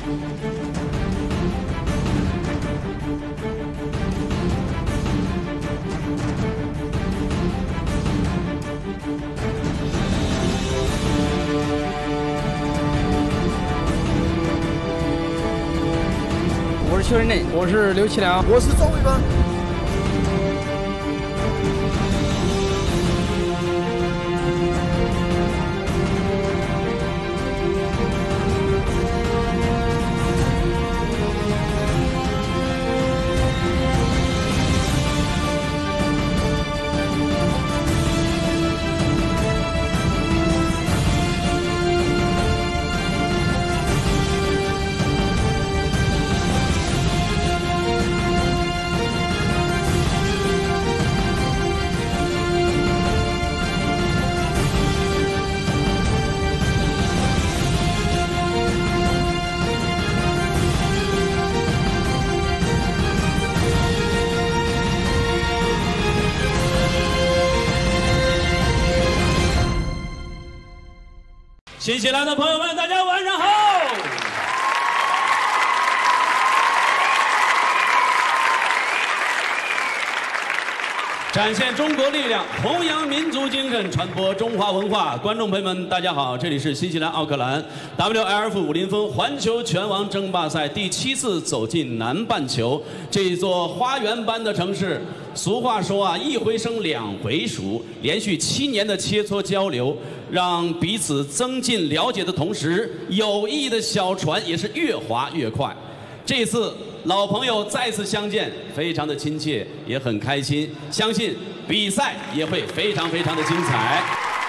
我是邱仁内，我是刘启良， 我是赵伟刚。 新西兰的朋友们，大家晚上好！展现中国力量，弘扬民族精神，传播中华文化。观众朋友们，大家好，这里是新西兰奥克兰 WLF 武林风环球拳王争霸赛第7次走进南半球这一座花园般的城市。俗话说啊，一回生两回熟，连续7年的切磋交流，让彼此增进了解的同时，友谊的小船也是越划越快。这次老朋友再次相见，非常的亲切，也很开心。相信比赛也会非常的精彩。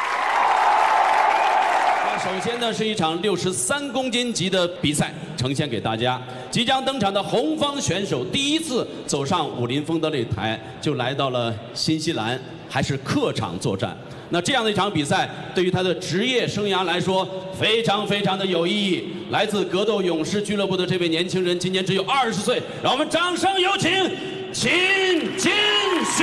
首先呢，是一场63公斤级的比赛呈现给大家。即将登场的红方选手第一次走上武林风的擂台，就来到了新西兰，还是客场作战。那这样的一场比赛，对于他的职业生涯来说，非常的有意义。来自格斗勇士俱乐部的这位年轻人，今年只有20岁，让我们掌声有请秦金旭。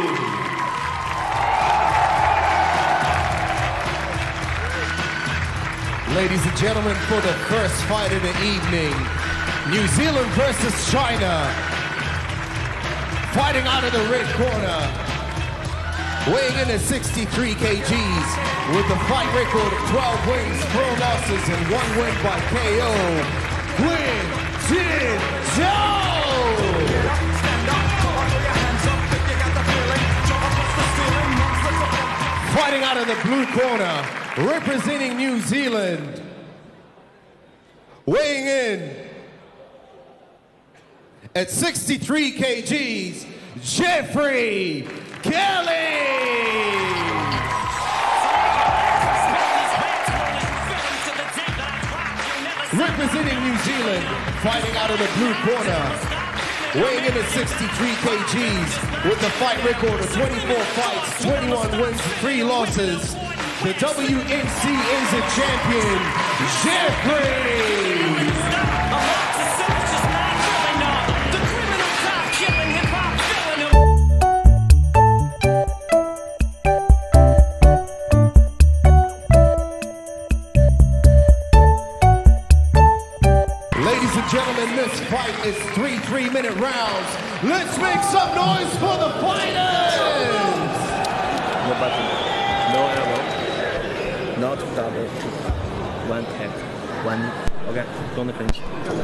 Ladies and gentlemen, for the first fight of the evening, New Zealand versus China. Fighting out of the red corner, weighing in at 63 kgs, with the fight record of 12 wins, 4 losses, and 1 win by KO, Nguyen Thanh Châu! Fighting out of the blue corner, representing New Zealand, weighing in at 63 kgs, Jeffrey Kelly! Representing New Zealand, fighting out of the blue corner, weighing in at 63 kgs, with a fight record of 24 fights, 21 wins, 3 losses. The WNC is a champion, Jeffrey! Ladies and gentlemen, this fight is 3 3-minute rounds. Let's make some noise for the fighters! No button, no elbow, not double, 1 tap, 1, okay, don't clinch.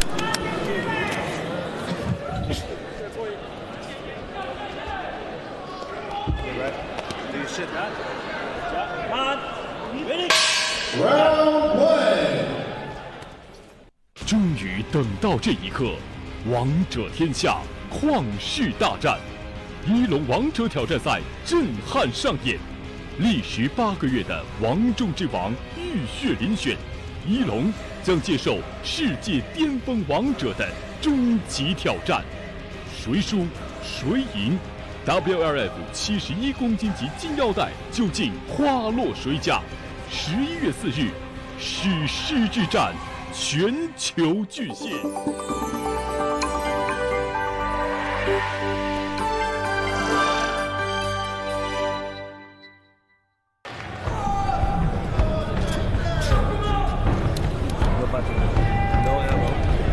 Do you sit that? On, ready? Round 1. 终于等到这一刻，王者天下旷世大战，一龙王者挑战赛震撼上演，历时8个月的王中之王浴血遴选，一龙将接受世界巅峰王者的终极挑战，谁输谁赢 ？WLF 71公斤级金腰带究竟花落谁家？11月4日，史诗之战。全球巨献。 No button, no elbow,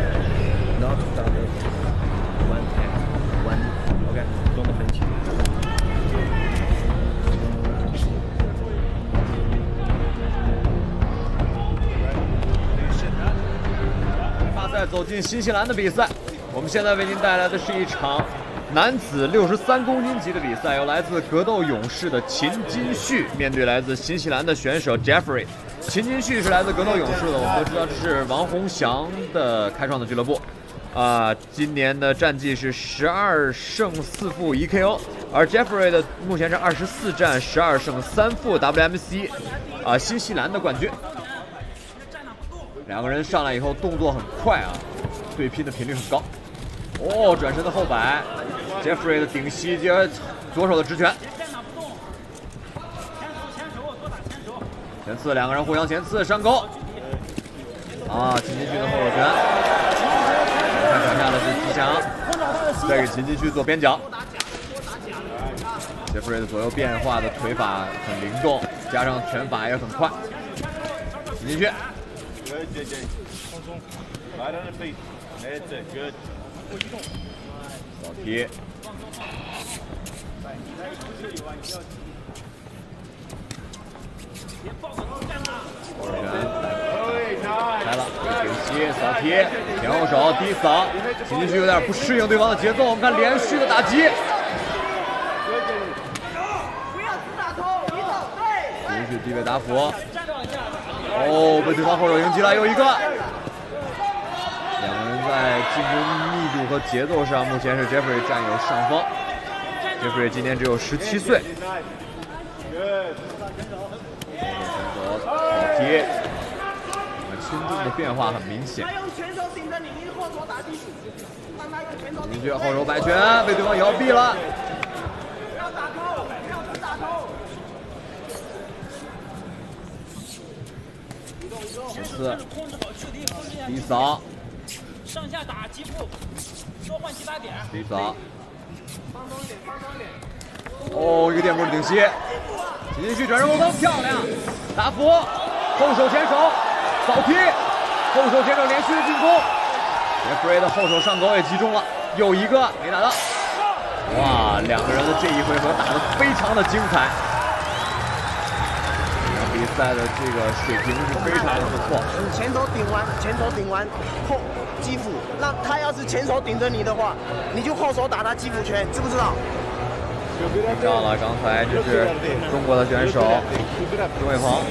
在走进新西兰的比赛。我们现在为您带来的是一场男子63公斤级的比赛，由来自格斗勇士的秦金旭面对来自新西兰的选手 Jeffrey。秦金旭是来自格斗勇士的，我们都知道这是王洪祥的开创的俱乐部。今年的战绩是12胜4负1 KO， 而 Jeffrey 的目前是24战12胜3负 WMC 新西兰的冠军。两个人上来以后动作很快啊，对拼的频率很高。哦，转身的后摆 ，Jeffrey 的顶膝接左手的直拳。前刺，两个人互相前刺上勾。秦金旭的后手拳。看脚下的是吉祥，再给秦金旭做边脚。Jeffrey 的左右变化的腿法很灵动，加上拳法也很快。秦金旭。扫踢。后手拳开了，顶膝扫踢，前后手低扫，秦金旭有点不适应对方的节奏。我们看连续的打击，秦金旭低位打俯，被对方后手迎击了，又一个。两个人在进攻密度和节奏上，目前是 Jeffrey 占有上风。Jeffrey 今年只有17岁。扫踢。轻重的变化很明显。秦金旭后手摆拳被对方摇臂了。前刺，低扫， 上下打击步，多换其他点。 低扫。一个垫步的顶膝。秦金旭转身后蹬，漂亮，打俯，后手前手。扫踢，后手前手连续的进攻 ，Jeffrey 的后手上勾也击中了，又一个没打到。哇，两个人的这一回合打得非常的精彩，这场比赛的这个水平是非常的不错。 前手顶完后击腹，那他要是前手顶着你的话，你就后手打他击腹拳，知不知道？ 听到了，刚才这是中国的选手钟伟鹏。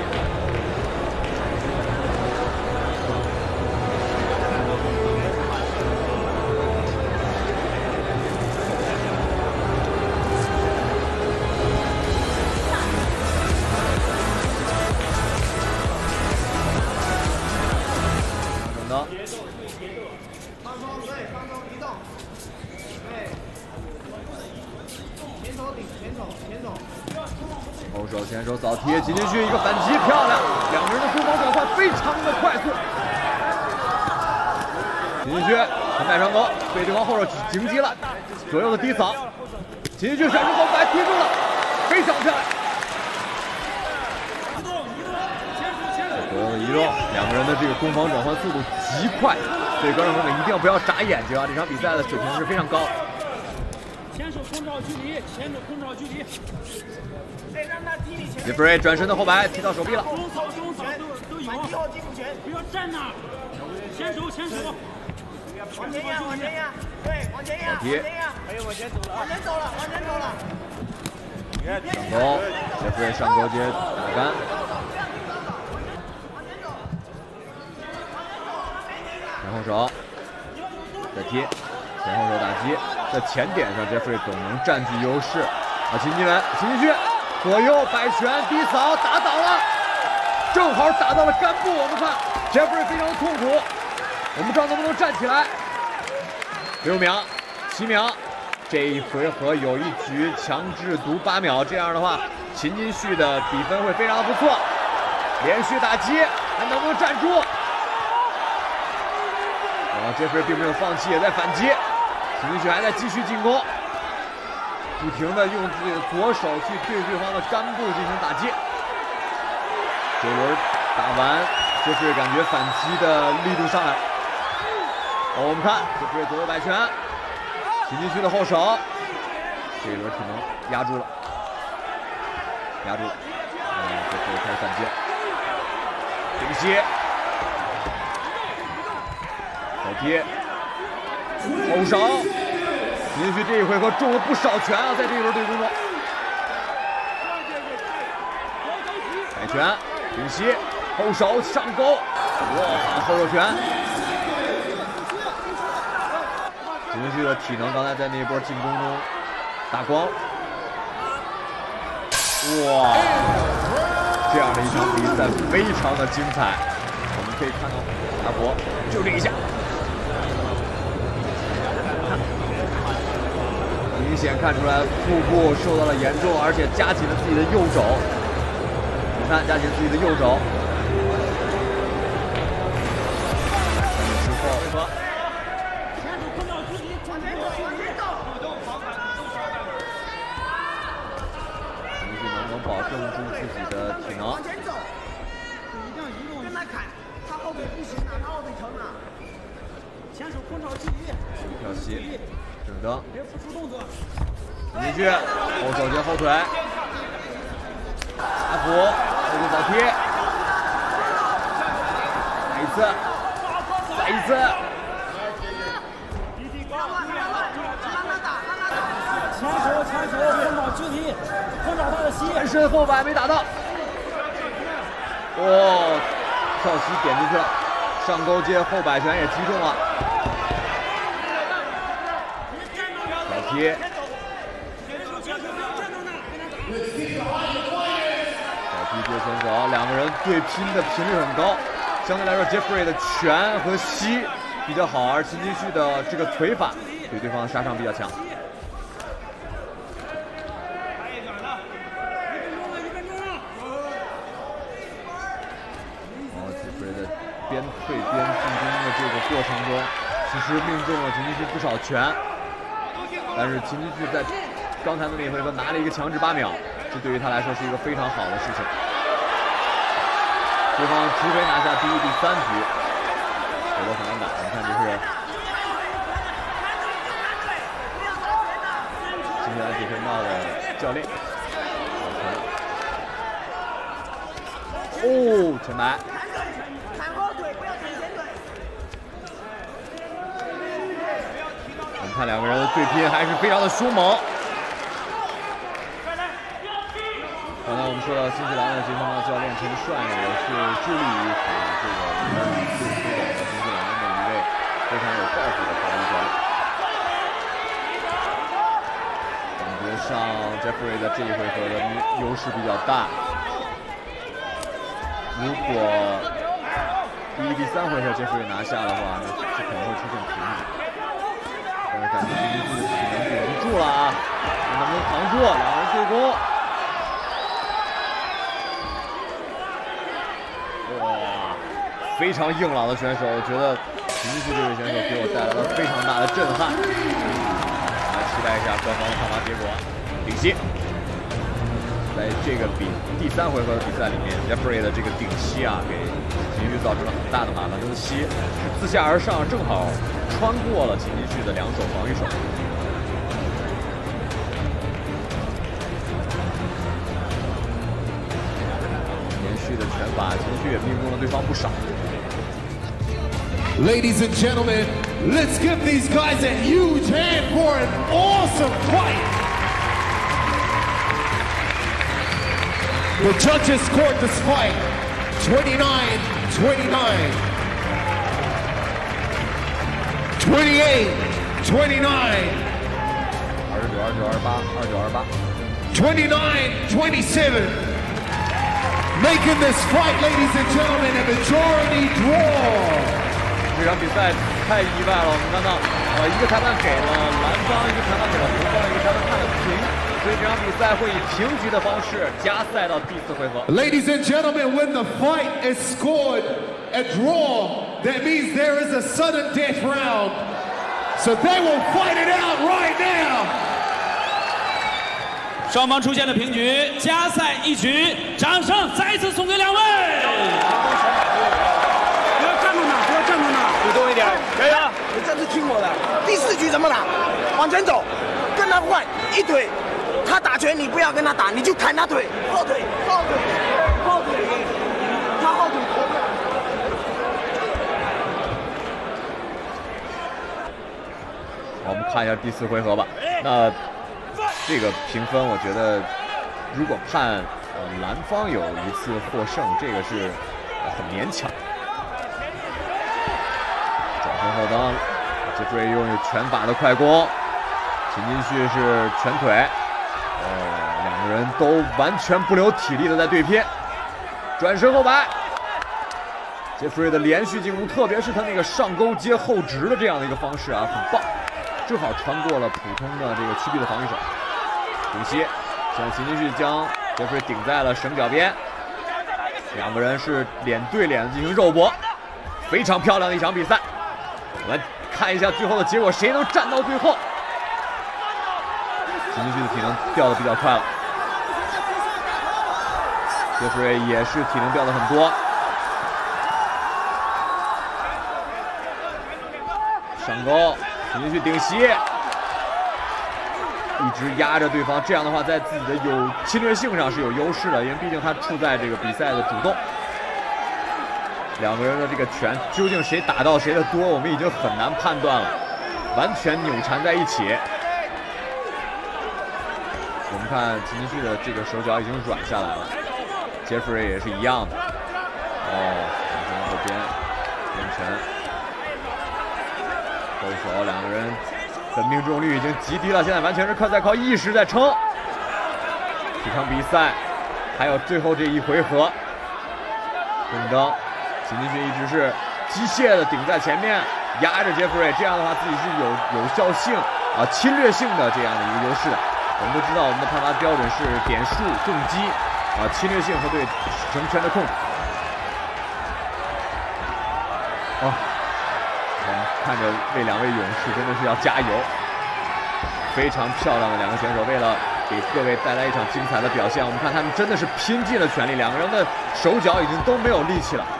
后手前手扫踢，秦金旭一个反击，漂亮！两个人的攻防转换非常的快速。秦金旭横摆上勾，被对方后手迎击了，左右的低扫，秦金旭闪身后摆踢住了，非常漂亮。左右的移动，两个人的这个攻防转换速度极快，所以观众朋友们一定要不要眨眼睛啊！这场比赛的水平是非常高。 前手空照距离，前手空照距离。 Jeffrey 转身的后摆踢到手臂了。 中扫都有。不要站那儿，前手。 往前压，对，往前压。哎呦，往前走了。 上勾 ，Jeffrey 上勾接打杆。前后手，再踢，前后手打击，在前点上 Jeffrey 总能占据优势。秦金旭左右摆拳低扫打倒了，正好打到了杆部。我们看 Jeffrey 非常的痛苦，我们不知道能不能站起来。6秒、7秒，这一回合有一局强制读8秒，这样的话，秦金旭的比分会非常的不错。连续打击，还能不能站住？Jeffrey 并没有放弃，也在反击。秦金旭还在继续进攻，不停的用自己的左手去对对方的杆部进行打击。这轮打完，Jeffrey感觉反击的力度上来了。我们看Jeffrey左右摆拳，秦金旭的后手，这一轮体能压住了，Jeffrey开始反击，顶膝。 贴，后手。林旭这一回合中了不少拳啊，在这一轮对攻中。摆拳，顶膝，后手上勾，哇，后手拳。林旭的体能刚才在那一波进攻中打光。哇，这样的一场比赛非常的精彩。我们可以看到阿博就这一下。 明显看出来腹部受到了严重，而且夹紧了自己的右肘。你看，夹紧自己的右肘。之后，林旭能不能保证住自己的体能？ 往前走，一定要移动，跟他砍，他后腿不行啊，他后腿疼啊。前手空手距离， 跳膝。 整灯， 别付出动作。 林旭，后手接后腿，阿普，后腿倒贴，再一次，再一次。 前手，空手距离，空找他的膝。 全身后摆没打到。哦，跳膝点进去了，上勾接后摆拳也击中了。 贴，小踢接前走，两个人对拼的频率很高。相对来说 ，Jeffrey 的拳和膝比较好，而秦金旭的这个腿法对对方的杀伤比较强。Jeffrey 的边退边进攻的这个过程中，其实命中了秦金旭不少拳。 但是秦金旭在刚才的那回合拿了一个强制8秒，这对于他来说是一个非常好的事情。对方直接拿下第1、第3局，回合很难打。我们看这是今天的这频道的教练。哦，前摆。 看两个人的对拼还是非常的凶猛。刚才我们说到新西兰的这方面教练陈帅呢，也是致力于使这个最推广的新西兰的一位非常有抱负的法律教练。感觉上 Jeffrey 的这一回合的优势比较大。如果第1、第3回合 Jeffrey 拿下的话，那可能会出现瓶颈。 但是感觉秦金旭的体能顶不住了啊！能不能扛住？两人对攻。哇，非常硬朗的选手，我觉得秦金旭这位选手给我带来了非常大的震撼。来期待一下官方的判罚结果。顶膝，在这个第3回合的比赛里面 ，Jeffrey 的这个顶膝啊，给秦金旭造成了很大的麻烦。他的膝是自下而上，正好 穿过了秦金旭的2手防御手，连续的拳法，秦金旭也命中了对方不少。 Ladies and gentlemen, let's give these guys a huge hand for an awesome fight. The judges scored this fight 29-29. 28, 29. 29, 27. Making this fight, ladies and gentlemen, a majority draw. 这场比赛太意外了，我们看到，一个裁判给了蓝方，一个裁判给了红方，一个裁判判了平，所以这场比赛会以平局的方式加赛到第4回合。 Ladies and gentlemen, when the fight is scored a draw, that means there is a sudden death round. So they will fight it out right now. 双方出现了平局，加赛1局，掌声再次送给两位。 不要站住那，不要站住那， 主动一点，加油！你这次听我的，第4局怎么打？往前走，跟他换一腿，他打拳你不要跟他打，你就砍他腿，后腿，后腿，后腿，他后腿我们看一下第4回合吧。那这个评分，我觉得如果判蓝方有1次获胜，这个是很勉强。转身后蹬，杰弗瑞用拳法的快攻，秦金旭是拳腿，两个人都完全不留体力的在对拼，转身后摆。杰弗瑞的连续进攻，特别是他那个上勾接后直的这样的一个方式啊，很棒，正好穿过了普通的这个屈臂的防御手。顶膝，现在秦金旭将杰弗瑞顶在了绳脚边，两个人是脸对脸进行肉搏，非常漂亮的一场比赛。我们看一下最后的结果，谁能站到最后？秦金旭的体能掉的比较快了，杰弗瑞也是体能掉的很多。上勾，秦金旭顶膝，一直压着对方，这样的话在自己的侵略性上是有优势的，因为毕竟他处在这个比赛的主动。两个人的这个拳究竟谁打到谁的多，我们已经很难判断了，完全扭缠在一起。我们看秦金旭的这个手脚已经软下来了，杰弗瑞也是一样的。转身后边连拳。勾手，两个人的命中率已经极低了，现在完全是靠意识在撑。这场比赛还有最后这1回合，蹬蹬，秦金旭一直是机械的顶在前面，压着杰弗瑞，这样的话自己是有效性侵略性的这样的一个优势的。我们都知道我们的判罚标准是点数、重击侵略性和对绳圈的控制。我们看着这2位勇士真的是要加油，非常漂亮的2个选手，为了给各位带来一场精彩的表现，我们看他们真的是拼尽了全力，两个人的手脚已经都没有力气了。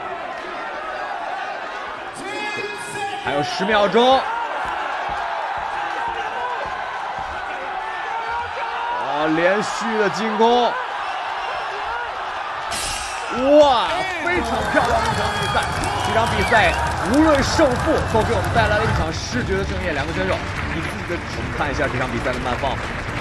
还有10秒钟，连续的进攻，哇，非常漂亮的一场比赛。这场比赛无论胜负都给我们带来了一场视觉的盛宴。2个选手，你自己的看一下这场比赛的慢放，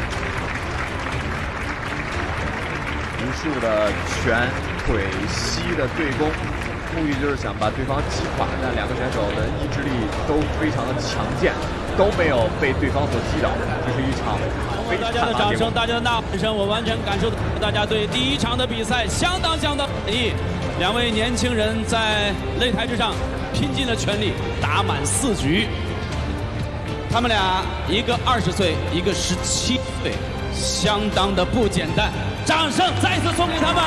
无数的拳腿膝的对攻，目的就是想把对方击垮。但2个选手的意志力都非常的强健，都没有被对方所击倒。这是一场非常大家的掌声，大家的呐喊声，我完全感受到大家对第1场的比赛相当满意。2位年轻人在擂台之上拼尽了全力，打满4局。他们俩一个20岁，一个17岁，相当的不简单。掌声再次送给他们。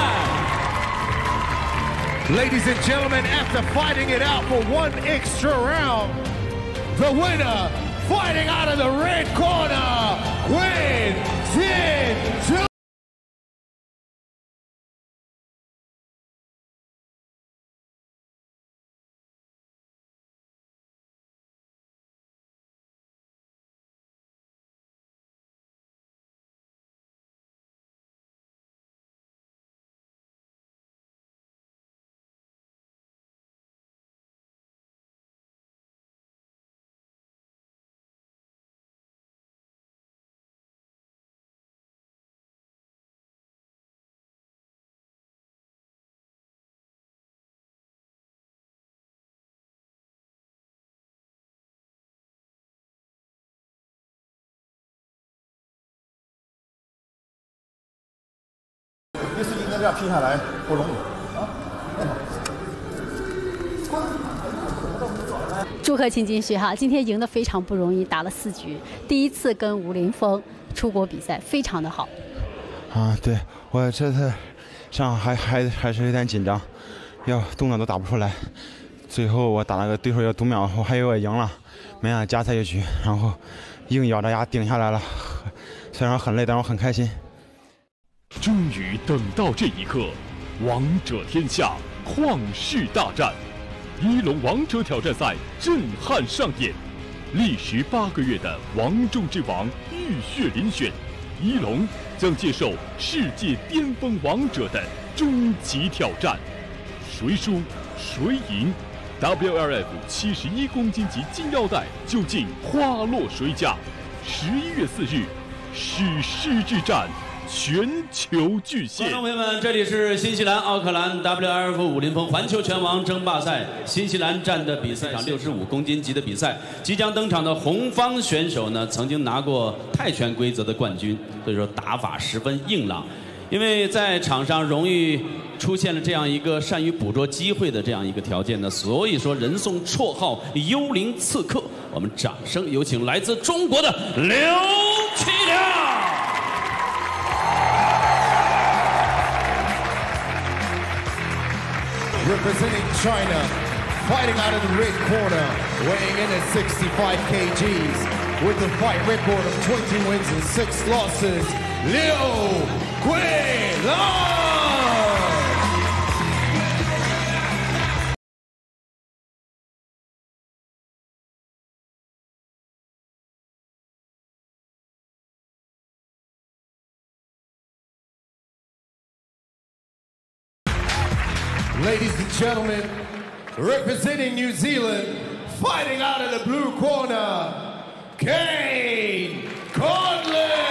Ladies and gentlemen, after fighting it out for 1 extra round, the winner, fighting out of the red corner, wins in 2. 第4局能这样拼下来不容易啊！ 祝贺秦金旭哈，今天赢得非常不容易，打了4局，第1次跟吴林峰出国比赛，非常的好。 对我这次上还是有点紧张，动作都打不出来。最后我打了个对手要读秒，我还以为我赢了，没想到加赛1局，然后硬咬着牙顶下来了。虽然很累，但我很开心。 终于等到这一刻，王者天下旷世大战，一龙王者挑战赛震撼上演，历时8个月的王中之王浴血遴选，一龙将接受世界巅峰王者的终极挑战，谁输谁赢， WLF 71公斤级金腰带究竟花落谁家？11月4日，史诗之战，全球巨献。 观众朋友们，这里是新西兰奥克兰 WLF 武林风环球拳王争霸赛新西兰站的比赛场65公斤级的比赛，即将登场的红方选手呢，曾经拿过泰拳规则的冠军，所以说打法十分硬朗。因为在场上容易出现了这样一个善于捕捉机会的这样一个条件呢，所以说人送绰号“幽灵刺客”。我们掌声有请来自中国的刘启良。 Representing China, fighting out of the red corner, weighing in at 65 kgs, with a fight record of 20 wins and 6 losses, Liu Guilong! Ladies and gentlemen, representing New Zealand, fighting out of the blue corner, Kane Conley!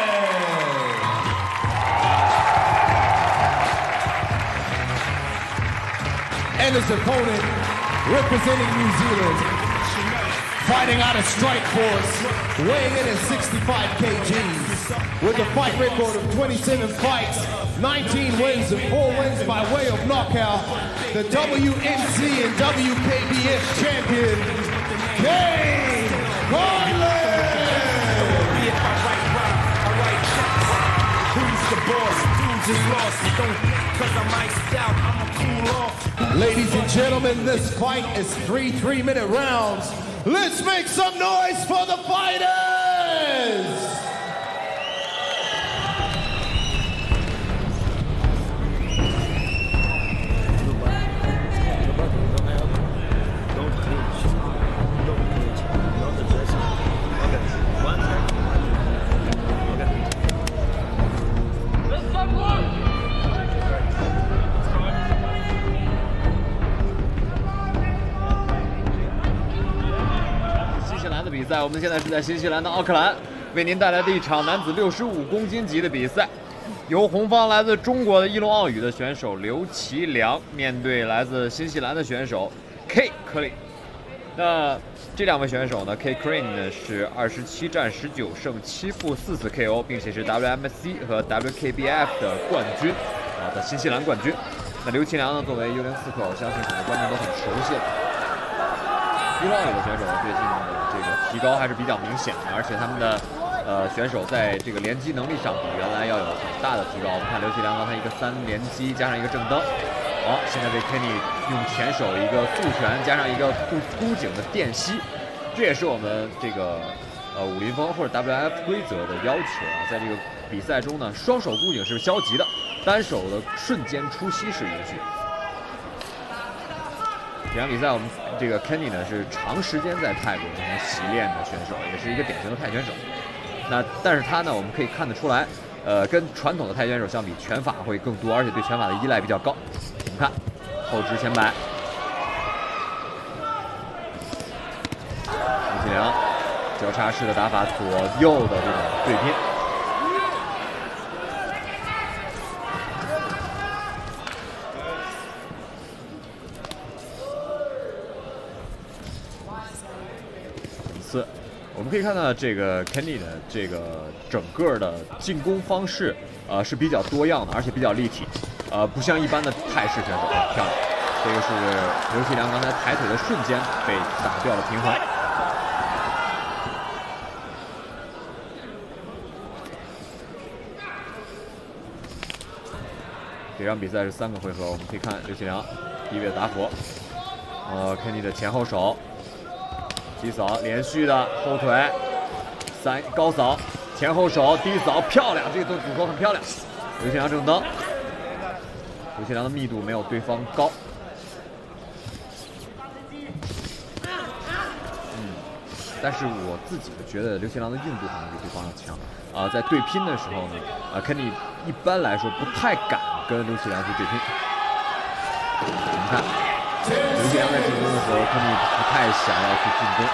And his opponent, representing New Zealand, fighting out of Strikeforce, weighing in at 65 kgs, with a fight record of 27 fights, 19 wins and 4 wins by way of knockout, the WNC and WKBF champion, Kane Conley! Who's the boss? Dudes is lost. Don't cause I'm iced out, I'ma cool off. Ladies and gentlemen, this fight is 3 3-minute rounds. Let's make some noise for the fighters! 比赛，我们现在是在新西兰的奥克兰，为您带来的一场男子65公斤级的比赛，由红方来自中国的一龙奥羽的选手刘其良面对来自新西兰的选手 K Crane。那这两位选手呢 ，K Crane 呢是27战19胜7负4次 KO， 并且是 WMC 和 WKBF 的冠军的新西兰冠军。那刘其良呢，作为幽灵刺客，我相信很多观众都很熟悉了。一龙奥羽的选手呢，最近的这个提高还是比较明显的，而且他们的选手在这个连击能力上比原来要有很大的提高。我们看刘其良刚才一个3连击加上一个正蹬，好，现在被 Kenny 用前手一个速拳加上一个箍颈的电吸，这也是我们这个武林风或者 WF 规则的要求啊。在这个比赛中呢，双手箍颈是消极的，单手的瞬间出膝是允许。这场比赛我们这个 Kenny 呢是长时间在泰国进行习练的选手，也是一个典型的泰拳手。但是他呢，我们可以看得出来，跟传统的泰拳手相比，拳法会更多，而且对拳法的依赖比较高。我们看后直前摆，刘其良交叉式的打法，左右的这种对拼。我们可以看到这个 Kenny 的这个整个的进攻方式，是比较多样的，而且比较立体，不像一般的泰式选手漂亮。这个是刘其良刚才抬腿的瞬间被打掉了平衡。这场比赛是3个回合，我们可以看刘其良第一位的打斧，Kenny 的前后手。低扫连续的后腿，3高扫，前后手低扫，漂亮，这个组合很漂亮。刘其良正蹬，刘其良的密度没有对方高。但是我自己觉得刘其良的硬度可能比对方要强在对拼的时候呢，Kenny 一般来说不太敢跟刘其良去对拼。我们看。刘刘继良在进攻的时候，科尼不太想要去进攻。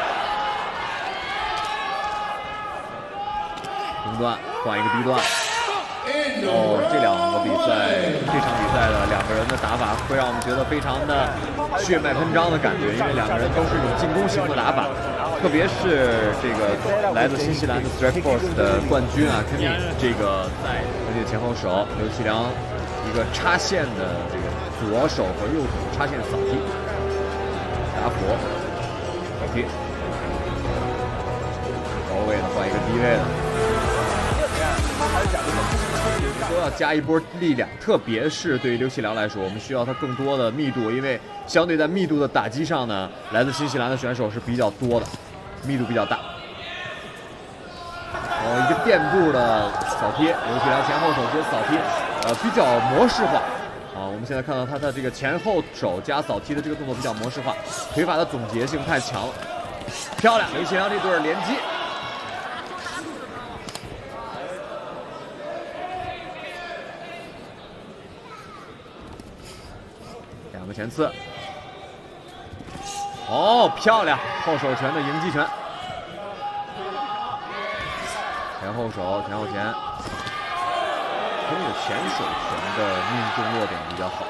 中段换一个低段。哦，这两个比赛，这场比赛的两个人的打法会让我们觉得非常的血脉喷张的感觉，因为两个人都是一种进攻型的打法，特别是这个来自新西兰的 Strike Force 的冠军啊，肯定这个在而且前后手刘启良一个插线的这个左手和右手插线扫踢，打佛扫踢，高位的换一个低位的。都要加一波力量，特别是对于刘启良来说，我们需要他更多的密度，因为相对在密度的打击上呢，来自新西兰的选手是比较多的，密度比较大。一个垫步的扫踢，刘启良前后手接扫踢，比较模式化。我们现在看到他的这个前后手加扫踢的这个动作比较模式化，腿法的总结性太强了，漂亮！刘启良这对连击。前刺，哦，漂亮！后手拳的迎击拳，前后手，前后前，他这个前手拳的命中落点比较好。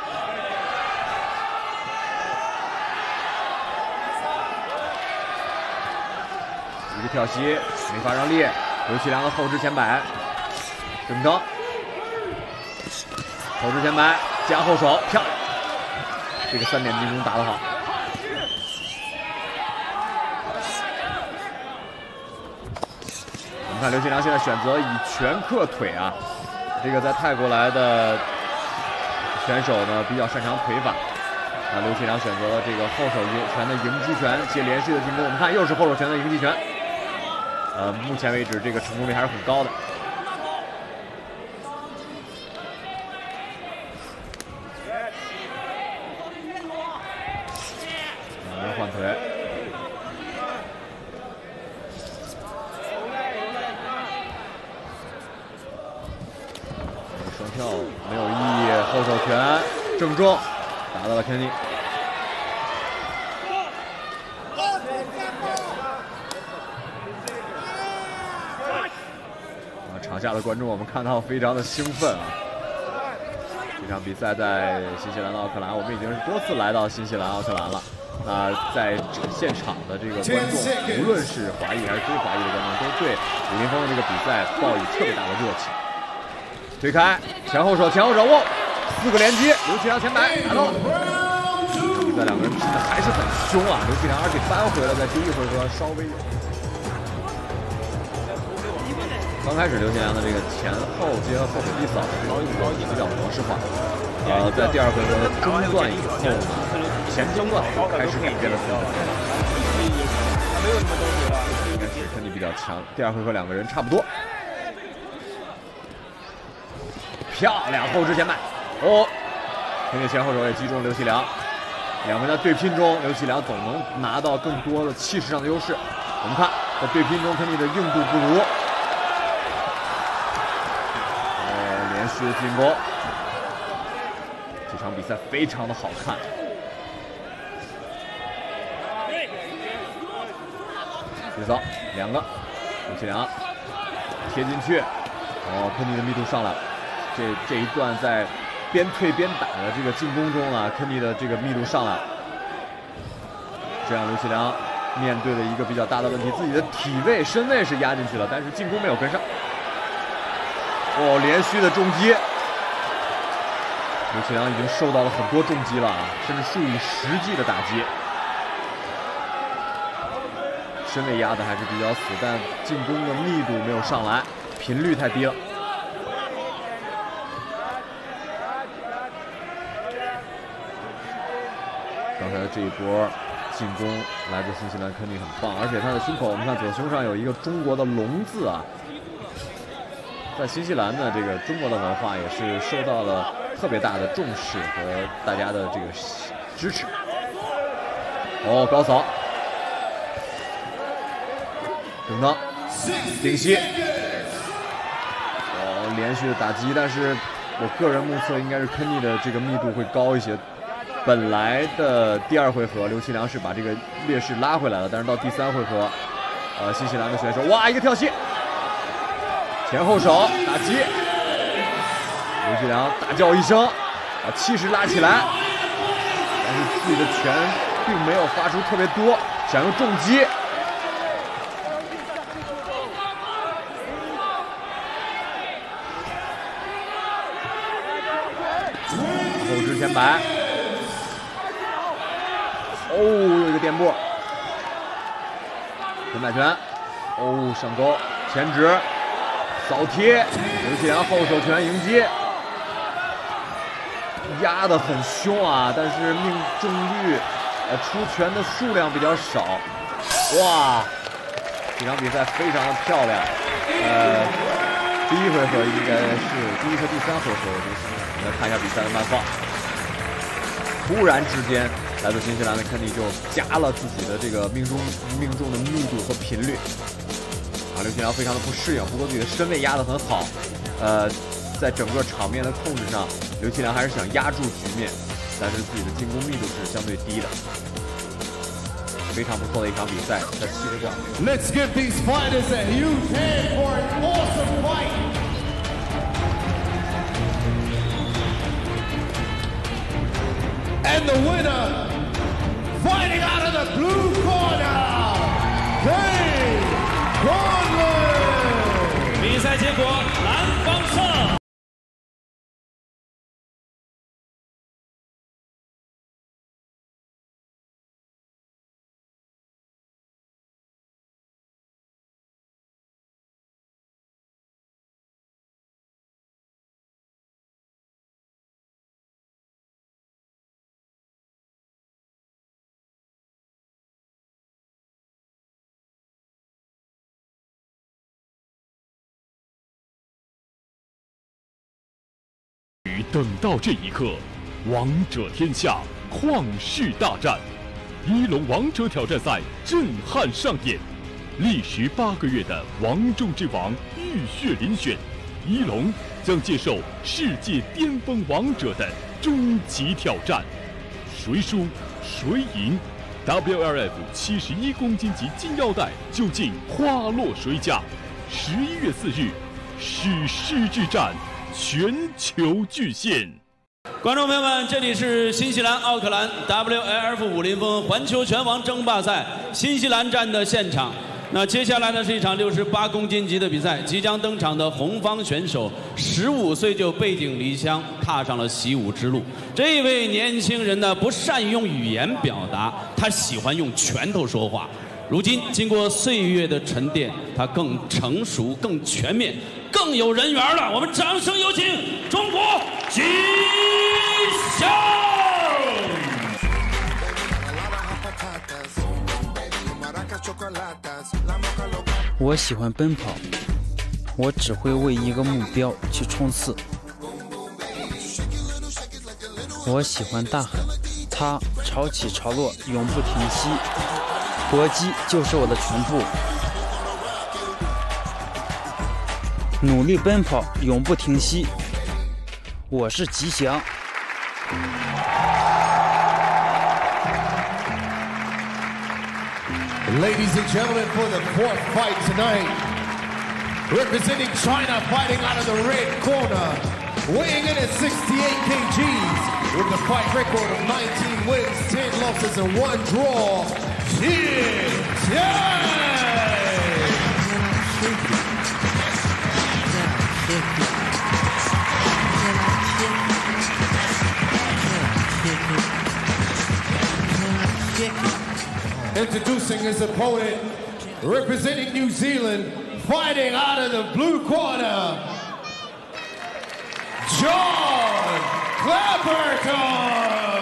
一个跳膝，没法让力，刘启良的后肢前摆，正蹬，后肢前摆加后手，漂亮！这个3点进攻打得好，我们看刘启良现在选择以拳克腿啊，这个在泰国来的选手呢比较擅长腿法，刘启良选择了这个后手拳的迎击拳接连续的进攻，我们看又是后手拳的迎击拳，目前为止这个成功率还是很高的。换腿，双跳没有意义，后手拳正中，打到了肯尼。场下的观众我们看到非常的兴奋啊！这场比赛在新西兰的奥克兰，我们已经是多次来到新西兰奥克兰了。在现场的这个观众，无论是华裔还是非华裔的观众，都对武林风的这个比赛抱以特别大的热情。推开，前后手，哇，4个连击，刘启良前摆打到了。比赛两个人拼的还是很凶啊，刘启良而且扳回了在第一回合稍微有。刚开始刘启良的这个前后接和后手低扫的这个动作比较模式化，在第2回合的中段以后呢。前中段开始改变了姿势，应该是肯尼比较强。第2回合两个人差不多，漂亮后肢前摆，肯尼前后手也击中刘启良，两个人在对拼中，刘启良总能拿到更多的气势上的优势。我们看在对拼中，肯尼的硬度不如，连续的进攻，这场比赛非常的好看。接扫2个，刘启良贴进去，肯尼的密度上来了。这一段在边退边打的这个进攻中啊，肯尼的这个密度上来了，这样刘启良面对的一个比较大的问题，自己的体位身位是压进去了，但是进攻没有跟上。连续的重击，刘启良已经受到了很多重击了啊，甚至数以10计的打击。身位压的还是比较死，但进攻的密度没有上来，频率太低了。刚才的这一波进攻来自新西兰肯定很棒，而且他的胸口，我们看左胸上有一个中国的龙字啊。在新西兰的这个中国的文化也是受到了特别大的重视和大家的这个支持。高扫。正蹬，顶膝，连续的打击，但是我个人目测应该是肯尼的这个密度会高一些， 本来的第2回合，刘其良是把这个劣势拉回来了，但是到第3回合，新西兰的选手哇一个跳膝，前后手打击，刘其良大叫一声，把气势拉起来，但是自己的拳并没有发出特别多，想用重击。后肢前摆，哦，有一个垫步，前摆拳，哦，上勾，前直，扫贴，刘其良后手拳迎击，压得很凶啊，但是命中率，出拳的数量比较少，哇，这场比赛非常的漂亮，第1回合应该是第1和第3回合，我们来看一下比赛的慢放。突然之间，来自新西兰的肯尼就加了自己的这个命中的密度和频率。刘其良非常的不适应，不过自己的身位压得很好。在整个场面的控制上，刘其良还是想压住局面，但是自己的进攻密度是相对低的。非常不错的一场比赛，在7个冠。 Let's give these fighters a huge hand for an awesome fight. And the winner, fighting out of the blue corner, Dave Conlon. 比赛结果，蓝方胜。 等到这一刻，王者天下旷世大战，一龙王者挑战赛震撼上演，历时8个月的王中之王浴血遴选，一龙将接受世界巅峰王者的终极挑战，谁输谁赢 ？WLF 71公斤级金腰带究竟花落谁家？11月4日，史诗之战。全球巨献， 观众朋友们，这里是新西兰奥克兰 WLF 50分环球拳王争霸赛新西兰站的现场。那接下来呢是一场68公斤级的比赛，即将登场的红方选手15岁就背井离乡，踏上了习武之路。这位年轻人呢不善于用语言表达，他喜欢用拳头说话。如今经过岁月的沉淀，他更成熟、更全面、更有人缘了。我们掌声有请中国吉祥！ 我喜欢奔跑，我只会为一个目标去冲刺。我喜欢大喊，它潮起潮落，永不停息。搏击就是我的全部，努力奔跑，永不停息。我是吉祥。 Ladies and gentlemen, for the 4th fight tonight, representing China, fighting out of the red corner, weighing in at 68 kgs, with a fight record of 19 wins, 10 losses, and 1 draw. Introducing his opponent, representing New Zealand, fighting out of the blue corner, John Clapperton.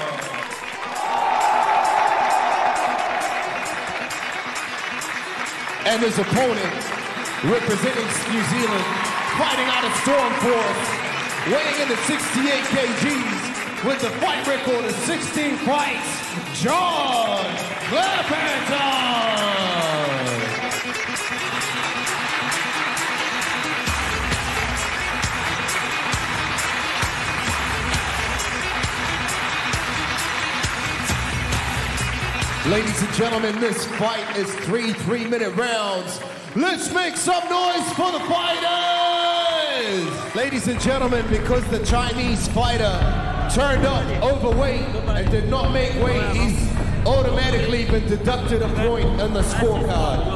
And his opponent, representing New Zealand, fighting out of Storm Force, weighing in at 68 kgs, with a fight record of 16 fights, John Clapperton. Ladies and gentlemen, this fight is 3 3-minute rounds. Let's make some noise for the fighters! Ladies and gentlemen, because the Chinese fighter turned up overweight and did not make weight, he's automatically been deducted a point on the scorecard.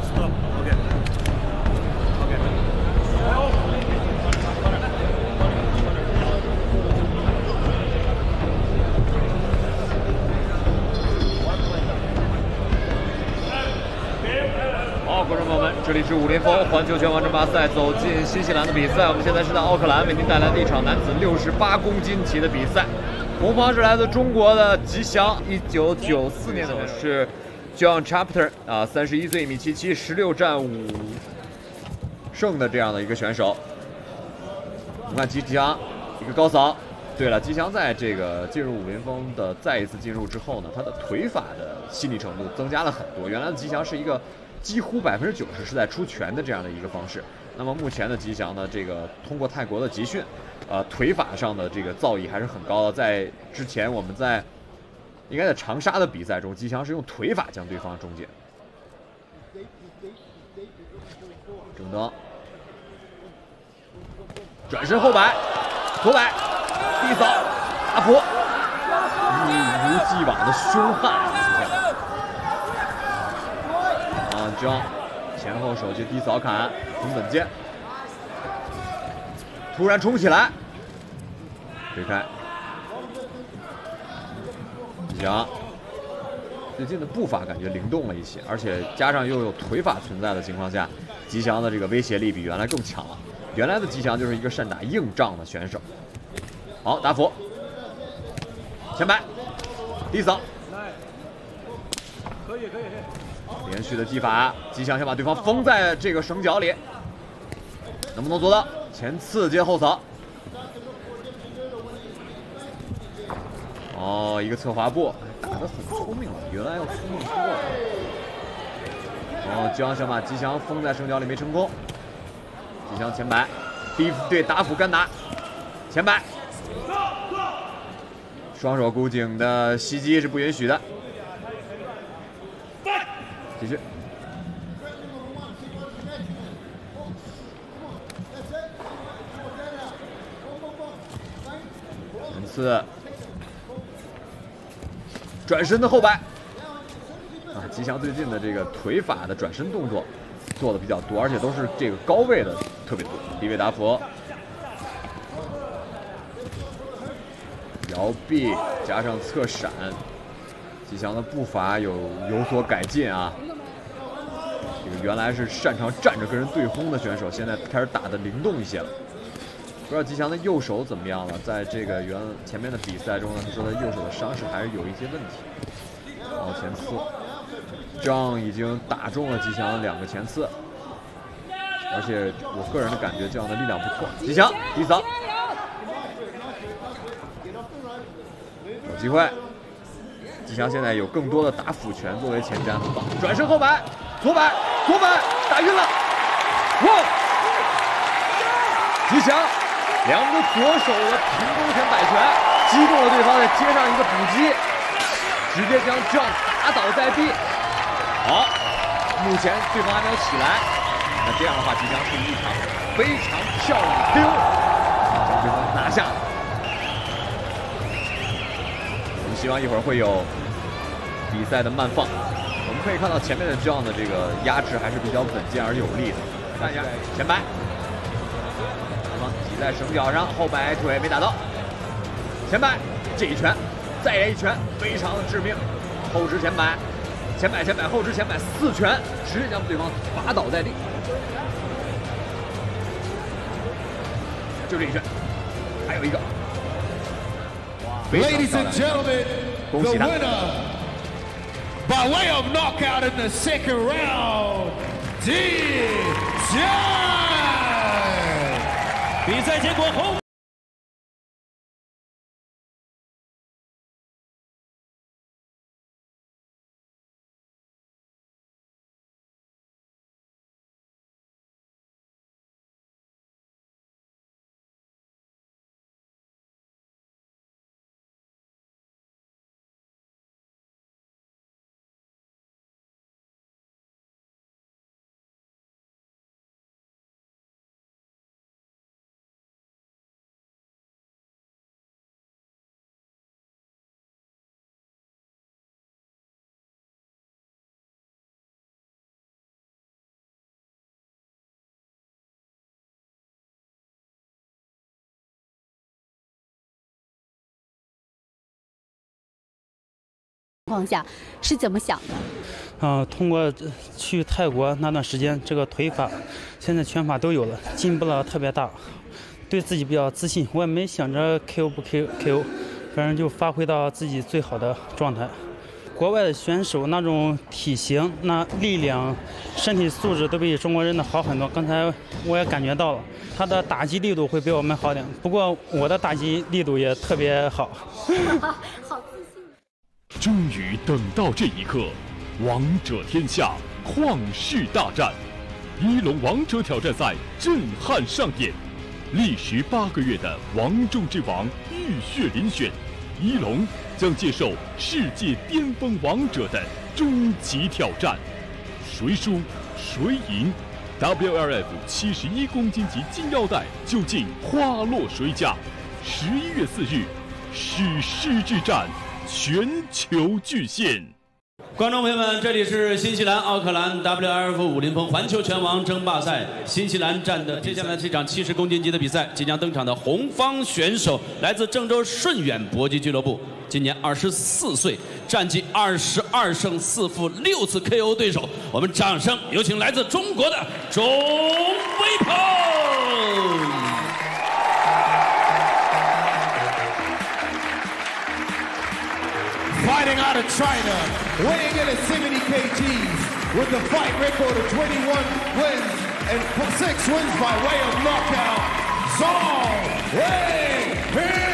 观众朋友们，这里是武林风环球拳王争霸赛，走进新西兰的比赛。我们现在是在奥克兰为您带来的一场男子68公斤级的比赛。红方是来自中国的吉祥，1994年的是 John Chapter 啊，31岁，1.77米，16战5胜的这样的一个选手。我们看吉祥一个高扫。对了，吉祥在这个进入武林风的再一次进入之后呢，他的腿法的细腻程度增加了很多。原来的吉祥是一个几乎90%是在出拳的这样的一个方式。那么目前的吉祥呢，这个通过泰国的集训，腿法上的这个造诣还是很高的。在之前我们应该在长沙的比赛中，吉祥是用腿法将对方终结。正蹬，转身后摆，左摆，地扫，大扑，一如既往的凶悍。张前后手接低扫砍，平本剑，突然冲起来，推开。吉祥最近的步伐感觉灵动了一些，而且加上又有腿法存在的情况下，吉祥的这个威胁力比原来更强了。原来的吉祥就是一个善打硬仗的选手。好，打斧，前摆，低扫。可以。连续的技法，吉祥想把对方封在这个绳脚里，能不能做到？前刺接后扫。哦，一个侧滑步，打得很聪明了，原来要聪明多了。哦，姜想把吉祥封在绳脚里没成功。吉祥前摆，对打斧干打，前摆，双手箍颈的袭击是不允许的。继续，前刺，转身的后摆。啊，吉祥最近的这个腿法的转身动作做的比较多，而且都是这个高位的特别多。低位打斧，摇臂加上侧闪。吉祥的步伐有所改进啊，这个原来是擅长站着跟人对轰的选手，现在开始打得灵动一些了。不知道吉祥的右手怎么样了？在这个前面的比赛中呢，他说他右手的伤势还是有一些问题。然后前刺，张已经打中了吉祥2个前刺，而且我个人的感觉这样的力量不错。吉祥低扫，有机会。吉祥现在有更多的打斧拳作为前瞻，很棒。转身后摆，左摆，打晕了。哇！吉祥2个左手的平勾拳摆拳，击中了对方，再接上一个补击，直接将 John 打倒在地。好，目前对方还没有起来，那这样的话，吉祥是一场非常漂亮的 KO， 将对方拿下。我们希望一会儿会有比赛的慢放。我们可以看到前面的 John 的这个压制还是比较稳健而有力的。看一下前摆，对方挤在绳脚上，后摆腿没打到，前摆这一拳，再来一拳，非常的致命。后直前摆，前摆，后直前摆，4拳直接将对方打倒在地。就这一拳，还有一个。 Ladies and gentlemen, the winner by way of knockout in the second round, Jiang. 比赛结果红。 况下是怎么想的？ 通过去泰国那段时间，这个腿法现在拳法都有了，进步了特别大，对自己比较自信。我也没想着 KO 不 KO， 反正就发挥到自己最好的状态。国外的选手那种体型、那力量、身体素质都比中国人的好很多。刚才我也感觉到了，他的打击力度会比我们好点。不过我的打击力度也特别好。 好自信。 终于等到这一刻，王者天下旷世大战，一龙王者挑战赛震撼上演，历时8个月的王中之王浴血遴选，一龙将接受世界巅峰王者的终极挑战，谁输谁赢 ？WLF 71公斤级金腰带究竟花落谁家？11月4日，史诗之战全球巨献。 观众朋友们，这里是新西兰奥克兰 WLF 武林风环球拳王争霸赛，新西兰站的接下来这场70公斤级的比赛，即将登场的红方选手来自郑州顺远搏击俱乐部，今年24岁，战绩22胜4负，6次 KO 对手。我们掌声有请来自中国的钟威鹏。 Fighting out of China, weighing in at 70 kgs with a fight record of 21 wins and 6 wins by way of knockout, Zhang Weiping.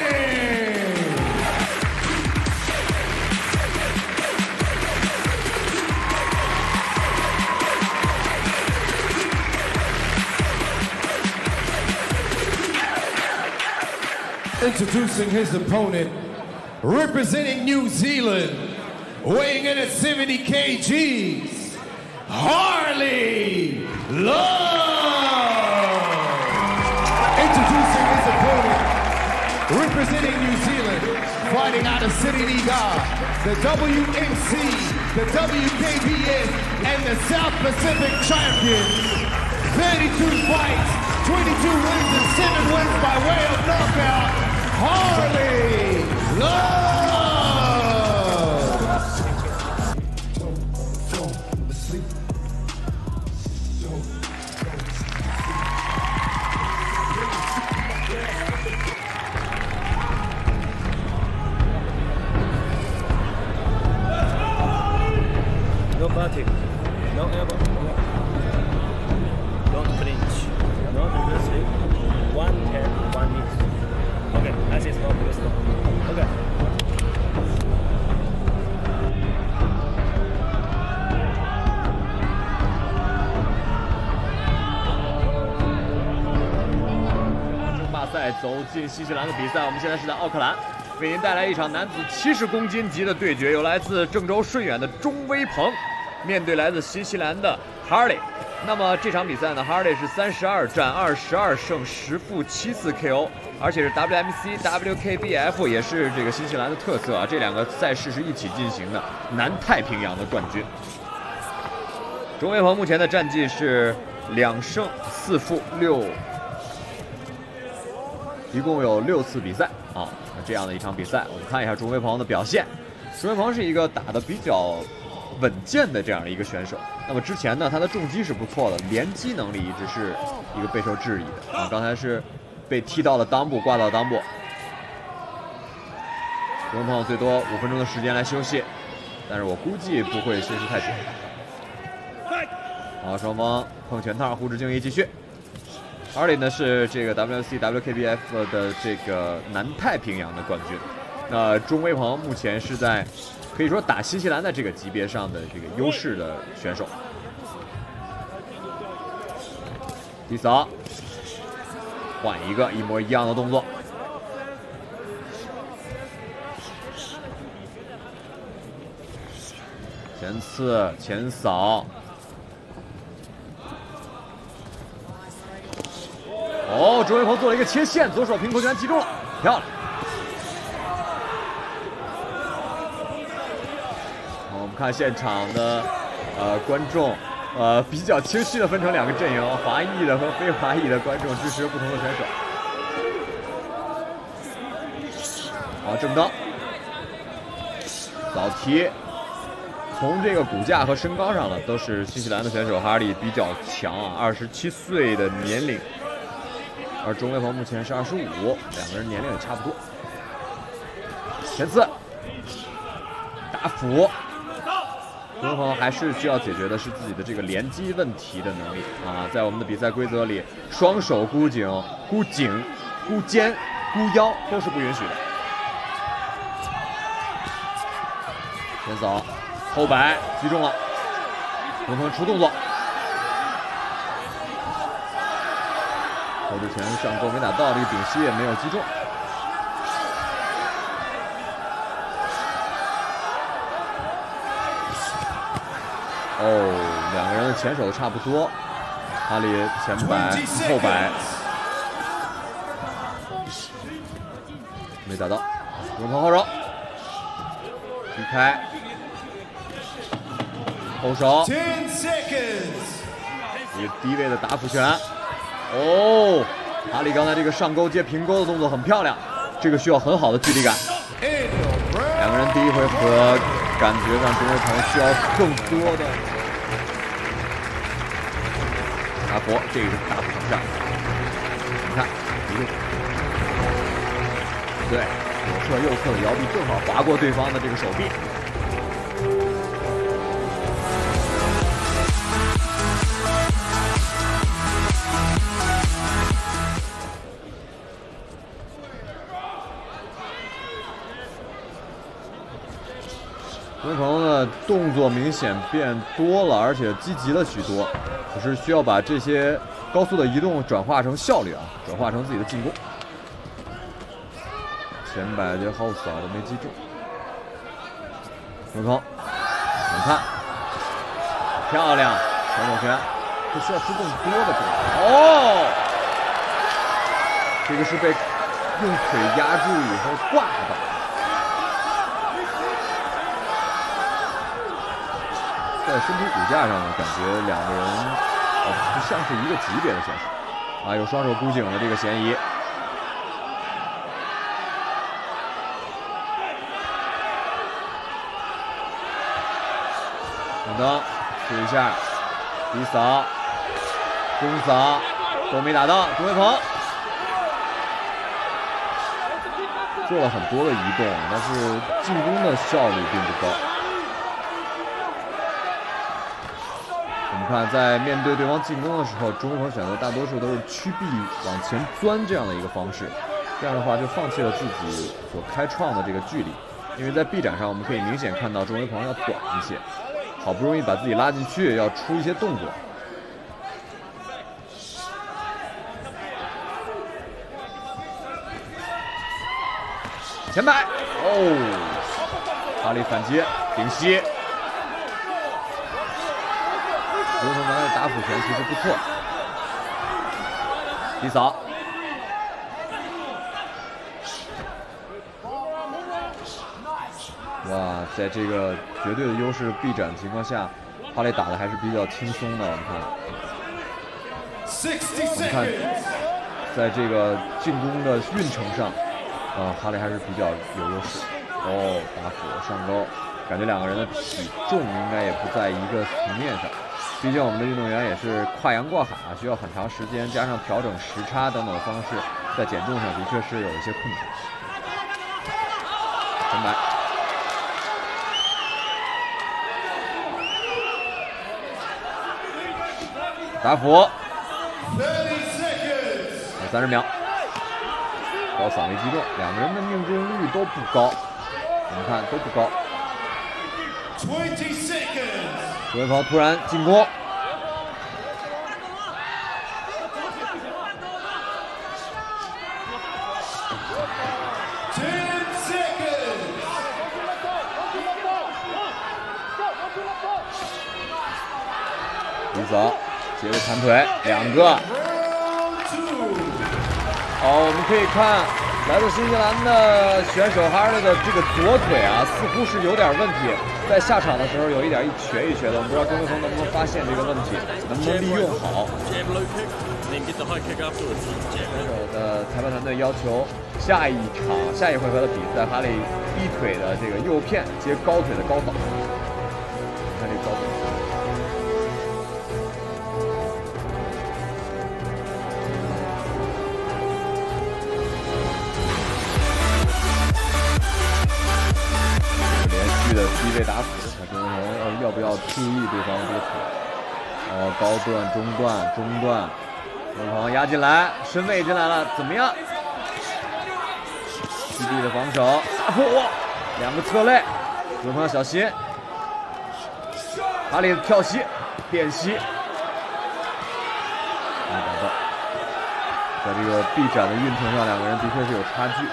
Introducing his opponent, representing New Zealand, weighing in at 70 kgs, Harley Love. Introducing his opponent, representing New Zealand, fighting out of City Liga, the WMC, the WKBF, and the South Pacific champions. 32 fights, 22 wins, and 7 wins by way of knockout, Harley Love. No butting, no elbow, don't clinch, no aggressive, 1 hand, 1 knee. Okay, as is not good. Okay. 争霸赛走进新西兰的比赛，我们现在是在奥克兰，为您带来一场男子70公斤级的对决，有来自郑州顺远的钟威鹏，面对来自新西兰的 Harley。那么这场比赛呢 ，Harley 是32战22胜10负7次 KO， 而且是 WMC、WKBF 也是这个新西兰的特色啊，这两个赛事是一起进行的，南太平洋的冠军。钟威鹏目前的战绩是2胜4负6，一共有6次比赛啊。那这样的一场比赛，我们看一下钟威鹏的表现。钟威鹏是一个打得比较稳健的这样的一个选手。那么之前呢，他的重击是不错的，连击能力一直是一个备受质疑的啊。刚才是被踢到了裆部，挂到裆部。钟威鹏最多5分钟的时间来休息，但是我估计不会休息太久。好，双方碰拳套，互掷敬意继续。Harley 呢是这个 WMC、WKBF 的这个南太平洋的冠军。那钟威鹏目前是在可以说打新西兰的这个级别上的这个优势的选手。第扫，换一个一模一样的动作。前刺前扫。哦，钟威鹏做了一个切线，左手平头拳击中了，漂亮。我们看现场的观众，比较清晰的分成2个阵营，华裔的和非华裔的观众支持不同的选手。好，正刀， 早踢。从这个骨架和身高上呢，都是新西兰的选手哈利比较强啊，27岁的年龄，而钟威鹏目前是25，两个人年龄也差不多。前刺打斧，钟威鹏还是需要解决的是自己的这个连击问题的能力啊，在我们的比赛规则里，双手箍颈、箍颈、箍肩、箍腰都是不允许的。前扫。后摆击中了，钟威鹏出动作，投之前上钩没打到，这个顶膝也没有击中。哦，两个人的前手差不多，哈利前摆后摆没打到，钟威鹏后手踢开。后手，一个低位的打斧拳。哦，哈利刚才这个上钩接平钩的动作很漂亮，这个需要很好的距离感。两个人第一回合感觉上钟威鹏需要更多的打佛，这个是打斧成像。你看，一个对，左侧右侧的摇臂正好划过对方的这个手臂。钟威鹏的动作明显变多了，而且积极了许多，可是需要把这些高速的移动转化成效率啊，转化成自己的进攻。前摆这后扫都没击中，钟威鹏，你看，漂亮，传手拳，这需要出更多的动作。哦，这个是被用腿压住以后挂的。在身体骨架上呢，感觉两个人不像是一个级别的选手啊，有双手箍颈的这个嫌疑。等等，试一下，低扫、中扫都没打到，钟威鹏做了很多的移动，但是进攻的效率并不高。我们看，在面对对方进攻的时候，钟威鹏选择大多数都是屈臂往前钻这样的一个方式，这样的话就放弃了自己所开创的这个距离。因为在臂展上，我们可以明显看到钟威鹏要短一些，好不容易把自己拉进去，要出一些动作。前摆，哦，哈利反击，顶膝。钟威鹏刚才打斧拳其实不错，低扫，哇，在这个绝对的优势臂展情况下，哈利打的还是比较轻松的。我们看，在这个进攻的运程上，哈利还是比较有优势。哦，打斧上钩，感觉两个人的体重应该也不在一个层面上。毕竟我们的运动员也是跨洋过海啊，需要很长时间，加上调整时差等等的方式，在减重上的确是有一些困难。前摆，打斧，30秒，高扫没击中，两个人的命中率都不高，我们看都不高。钟威鹏突然进攻，低扫，接着弹腿，两个。我们可以看来自新西兰的选手哈利的这个左腿啊，似乎是有点问题，在下场的时候有一点一瘸一瘸的，我们不知道钟威鹏能不能发现这个问题，能不能利用好。选手的裁判团队要求下一回合的比赛，哈利低腿的这个右片接高腿的高扫。你看这个高腿。连续的低位打死，看钟文鹏要不要注意对方的这个腿？高段、中段，钟文鹏压进来，身位进来了，怎么样？基地的防守，大破，2个侧肋，钟文鹏要小心。哈利的跳膝、垫膝，打到，在这个臂展的运程上，两个人的确是有差距。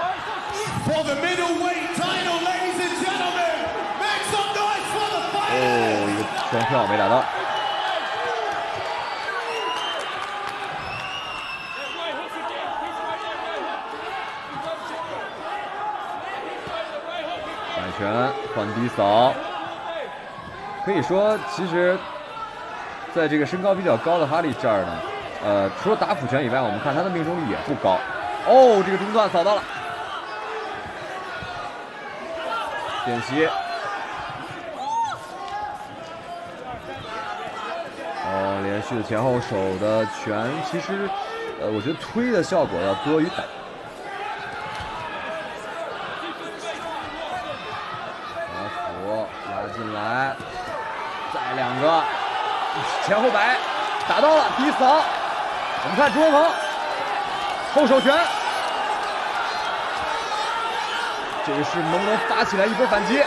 一个双跳没打到。摆拳换低扫，可以说，其实，在这个身高比较高的哈利这儿呢，除了打俯拳以外，我们看他的命中率也不高。这个中段扫到了，点膝。连续的前后手的拳，其实，我觉得推的效果要多于打。打斧拉进来，再2个，前后摆，打到了，低扫。我们看钟文鹏后手拳，这个是能不能发起来一波反击？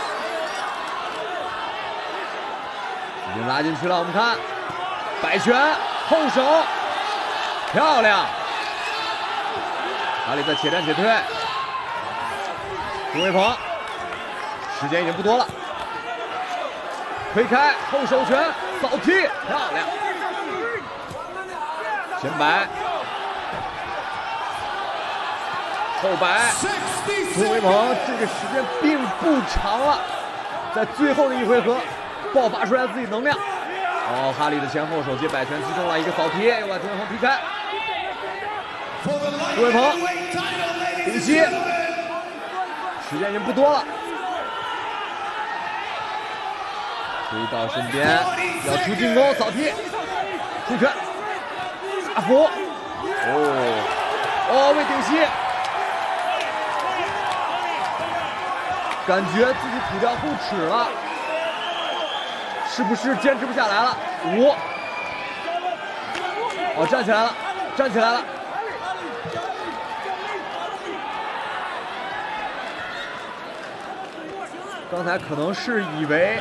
已经拉进去了，我们看。摆拳后手，漂亮！哈利在且战且退，钟文鹏，时间已经不多了，推开后手拳，扫踢，漂亮！前摆，后摆，钟文鹏这个时间并不长了，在最后的一回合爆发出来自己能量。哈利的前后手接摆拳击中了一个扫踢，又把钟文鹏踢开。钟文鹏顶膝，时间已经不多了，推到身边，要出进攻，扫踢，出拳，大斧，未顶膝，感觉自己吐掉后齿了。是不是坚持不下来了？5，站起来了，站起来了。刚才可能是以为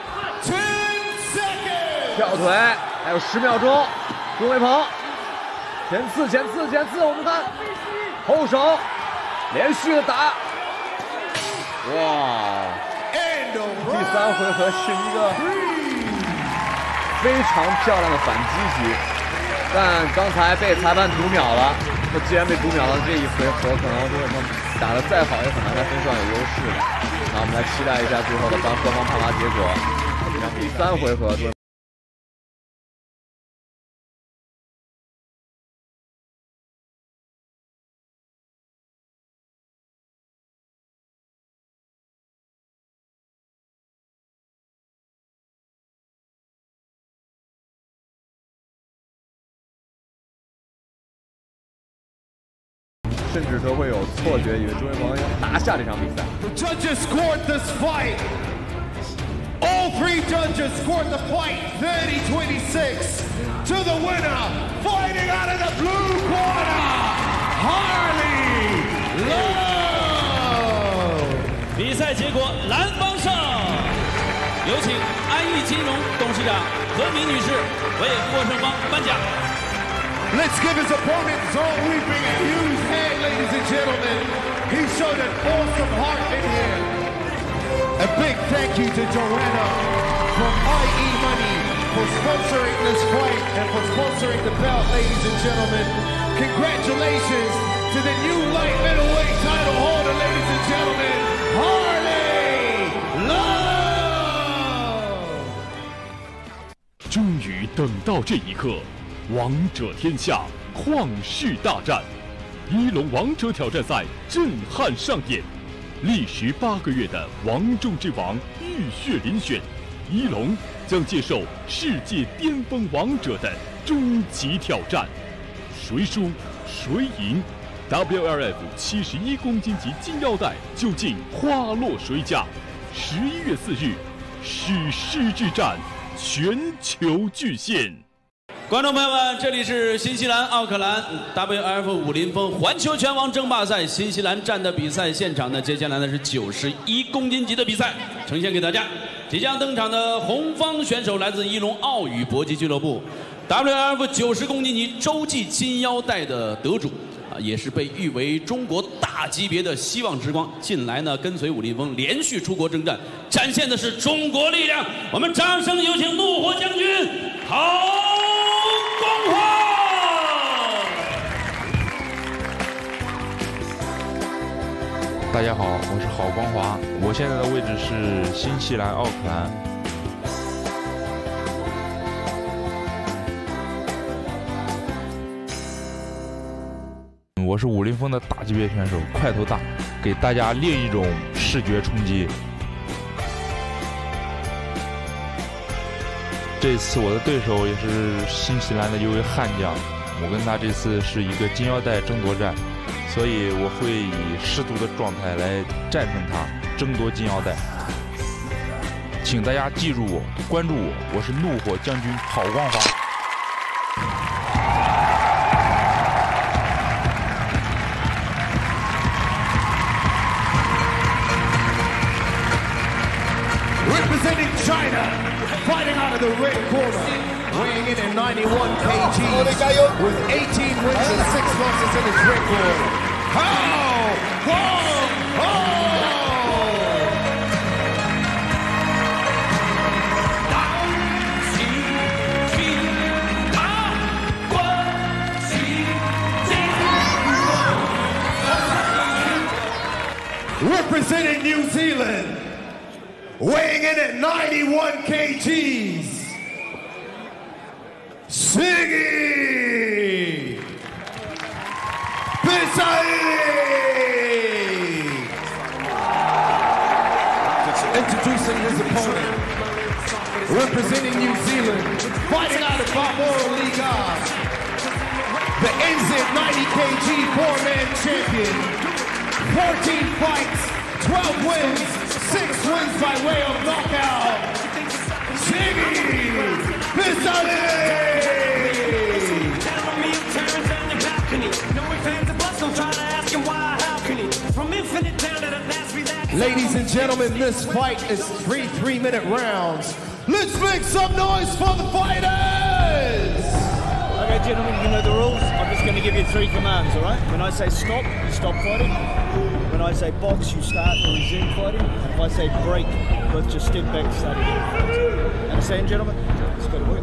跳腿，还有10秒钟。钟文鹏前刺，我们看后手连续的打，第3回合是一个非常漂亮的反击局，但刚才被裁判读秒了。那既然被读秒了，这一回合可能钟文鹏打得再好，也很难在分数上有优势的。那我们来期待一下最后的双方判罚结果。这场第3回合，甚至都会有错觉，以为钟文鹏要拿下这场比赛。 The judges scored this fight. All 3 judges scored the fight 30-26 to the winner, fighting out of the blue corner, Harley Love. 比赛结果，蓝方胜。有请安裕金融董事长何敏女士为获胜方颁奖。 Let's give his opponent Zhong Weiping a huge hand, ladies and gentlemen. He showed an awesome heart in here. A big thank you to Joanna from IE Money for sponsoring this fight and for sponsoring the belt, ladies and gentlemen. Congratulations to the new light middleweight title holder, ladies and gentlemen, Harley Love. 终于等到这一刻。王者天下旷世大战，一龙王者挑战赛震撼上演， 历时8个月的王中之王浴血遴选，一龙将接受世界巅峰王者的终极挑战，谁输谁赢？WLF 71公斤级金腰带究竟花落谁家？11月4日，史诗之战，全球巨献。 观众朋友们，这里是新西兰奥克兰 WLF 武林风环球拳王争霸赛新西兰站的比赛现场呢，接下来呢是91公斤级的比赛，呈现给大家。即将登场的红方选手来自伊隆奥羽搏击俱乐部 WLF 90公斤级洲际金腰带的得主。也是被誉为中国大级别的希望之光。近来呢，跟随武林风连续出国征战，展现的是中国力量。我们掌声有请怒火将军郝光华。 大家好，我是郝光华，我现在的位置是新西兰奥克兰。我是武林风的大级别选手，块头大，给大家另一种视觉冲击。这次我的对手也是新西兰的一位悍将，我跟他这次是一个金腰带争夺战，所以我会以适度的状态来战胜他，争夺金腰带。请大家记住我，关注我，我是怒火将军郝光华。 Representing China, fighting out of the red corner, weighing in at 91 kgs, with 18 wins and 6 losses in his record, Hao Guanghuo! Representing New Zealand, weighing in at 91 kgs, Siggy Bisaili! Introducing his opponent, representing New Zealand, fighting out of Balmoral Liga, the NZ 90 kg 4-man champion, 14 fights, 12 wins, 6 wins by way of knockout, Siggy Bisaili! Ladies and gentlemen, this fight is 3 3-minute rounds. Let's make some noise for the fighters! Okay, gentlemen, you know the rules. I'm just going to give you 3 commands, all right? When I say stop, you stop fighting. When I say box, you start or resume fighting. And if I say break, you both just step back and start again. Understand, gentlemen? Let's go to work.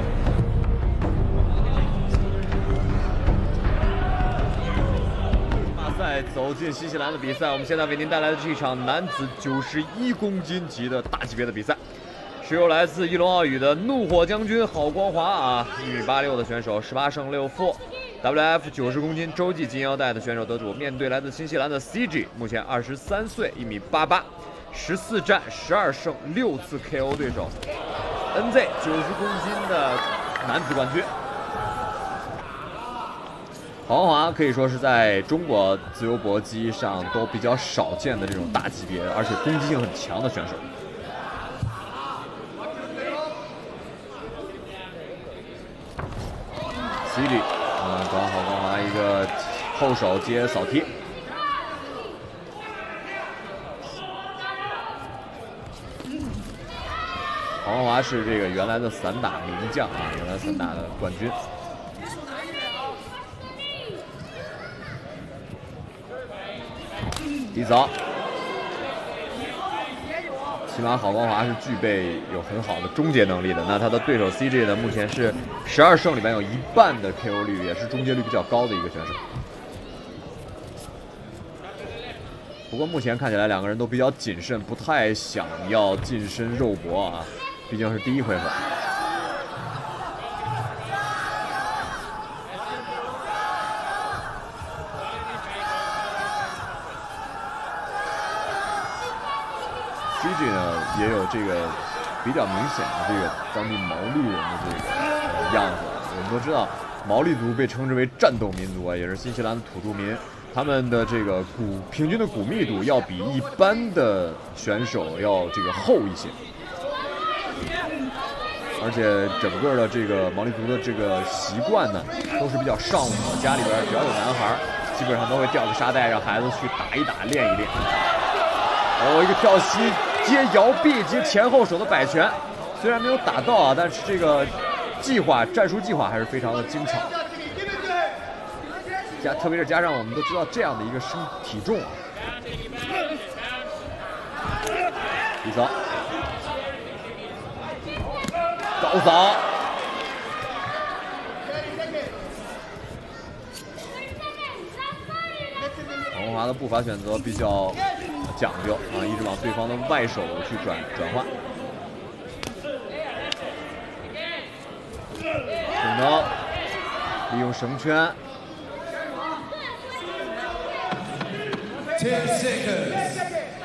在走进新西兰的比赛，我们现在为您带来的是一场男子91公斤级的大级别的比赛，是由来自伊隆奥羽的怒火将军郝光华1.86米的选手，18胜6负 ，WF 90公斤洲际金腰带的选手得主，面对来自新西兰的 CG， 目前23岁，1.88米，14战12胜6次 KO 对手 ，NZ 90公斤的男子冠军。郝光华可以说是在中国自由搏击上都比较少见的这种大级别，而且攻击性很强的选手。CG， 找郝光华一个后手接扫踢。郝光华是这个原来的散打名将原来散打的冠军。低扫，起码郝光华是具备有很好的终结能力的。那他的对手 CJ 呢，目前是12胜里面有1半的 KO 率，也是终结率比较高的一个选手。不过目前看起来两个人都比较谨慎，不太想要近身肉搏毕竟是第一回合。 CG 呢也有这个比较明显的这个当地毛利人的这个样子。我们都知道，毛利族被称之为战斗民族啊，也是新西兰的土著民。他们的这个平均的骨密度要比一般的选手要这个厚一些，而且整个的这个毛利族的这个习惯呢，都是比较尚武的。家里边只要有男孩，基本上都会吊个沙袋，让孩子去打一打、练一练。哦，一个跳膝接摇臂接前后手的摆拳，虽然没有打到啊，但是这个战术计划还是非常的精巧。特别是加上我们都知道这样的一个体重啊，一扫，高扫，黄文华的步伐选择比较讲究啊，一直往对方的外手去转换，等到利用绳圈。 10 seconds.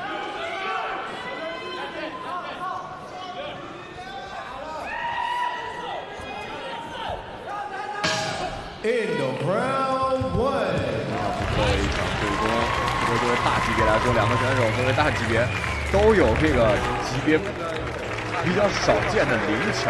In the round 1. 作为一场对攻，作为大级别来说，两个选手作为大级别都有这个级别比较少见的灵巧。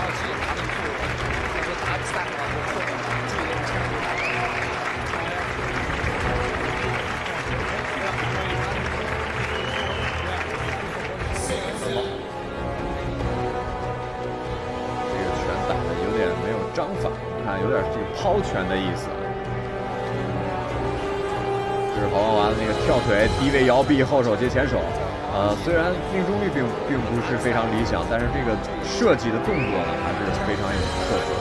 章法，看有点这个抛拳的意思。这是黄文华的那个跳腿，低位摇臂，后手接前手。虽然命中率并不是非常理想，但是这个设计的动作呢，还是非常有特色。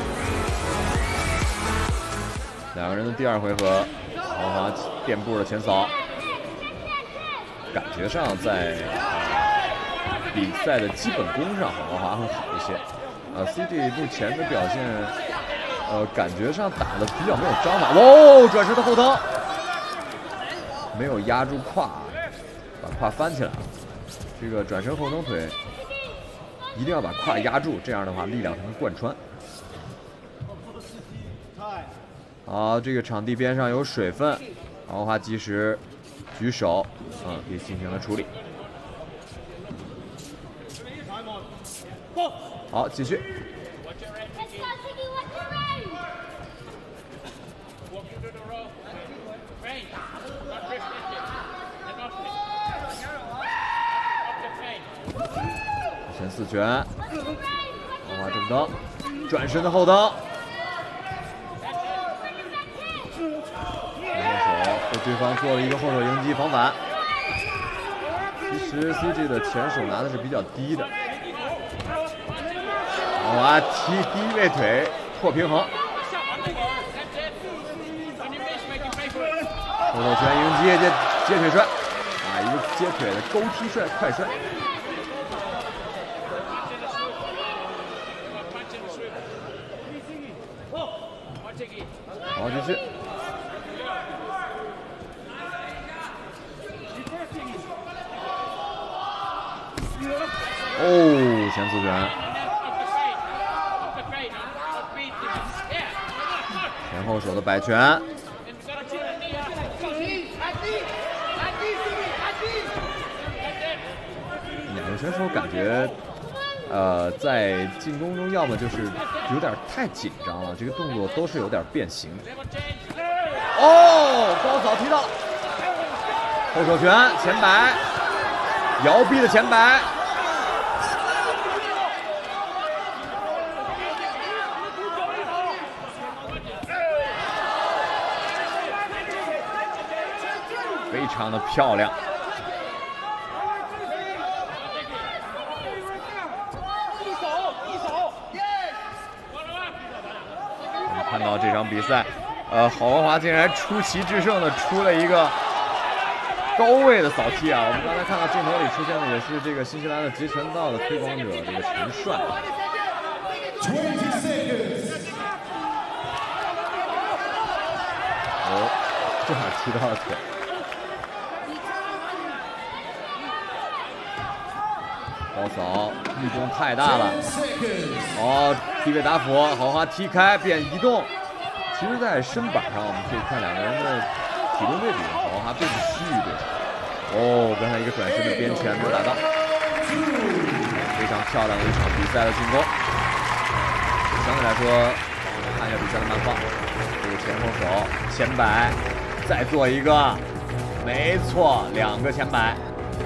两个人的第二回合，黄文华垫步的前扫，感觉上在比赛的基本功上，黄文华会好一些。CG 目前的表现，感觉上打的比较没有章法。哦，转身的后蹬，没有压住胯，把胯翻起来了。这个转身后蹬腿一定要把胯压住，这样的话力量才能贯穿。好，这个场地边上有水分，黄文华及时举手，也进行了处理。好，继续。前四拳，黄文华正蹬，转身的后蹬，前手被对方做了一个后手迎击防反。其实 CG 的前手拿的是比较低的。黄文华踢低位腿破平衡，后手拳迎接接腿摔，一个接腿的勾踢摔快摔。好，继续。哦，前四拳。前后手的摆拳，两个选手感觉，在进攻中要么就是有点太紧张了，这个动作都是有点变形。哦，高扫踢到，后手拳前摆，摇臂的前摆。非常的漂亮，我们看到这场比赛，郝文华竟然出奇制胜的出了一个高位的扫踢啊！我们刚才看到镜头里出现的也是这个新西兰的截拳道的推广者这个陈帅。哦，正好踢到了腿。 高扫移动太大了。哦，低位打斧，豪华踢开变移动。其实，在身板上我们可以看两个人的体重对比，豪华并不虚于对手。哦，刚才一个转身的边前没有打到，非常漂亮的一场比赛的进攻。相对来说，看一下比赛的慢放，这个前后手前摆，再做一个，没错，2个前摆。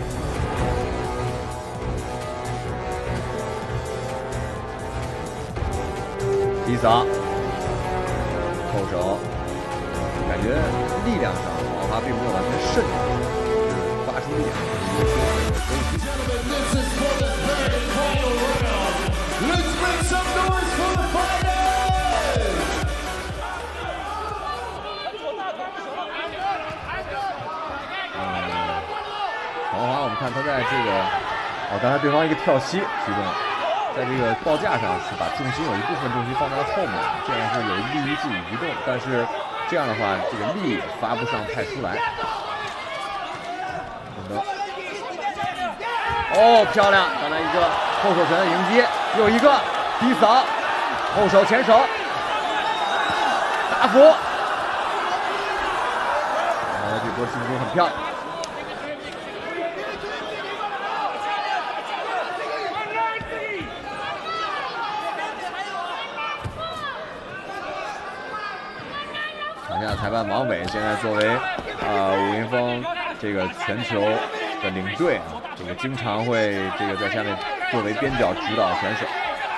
低扫，后手，感觉力量上豪华并没有完全渗透，是发出力量的一个修正的攻击。豪华，我们看他在这个，刚才对方一个跳膝驱动。在这个报架上是把重心有一部分重心放在了后面，这样是有利于自己移动，但是这样的话，这个力也发不上太出来。哦，漂亮！刚才一个后手拳的迎接，又一个低扫，后手前手，打斧。这波进攻很漂亮。场下裁判王伟现在作为武林风这个全球的领队啊，这个经常会这个在下面作为边角指导选手。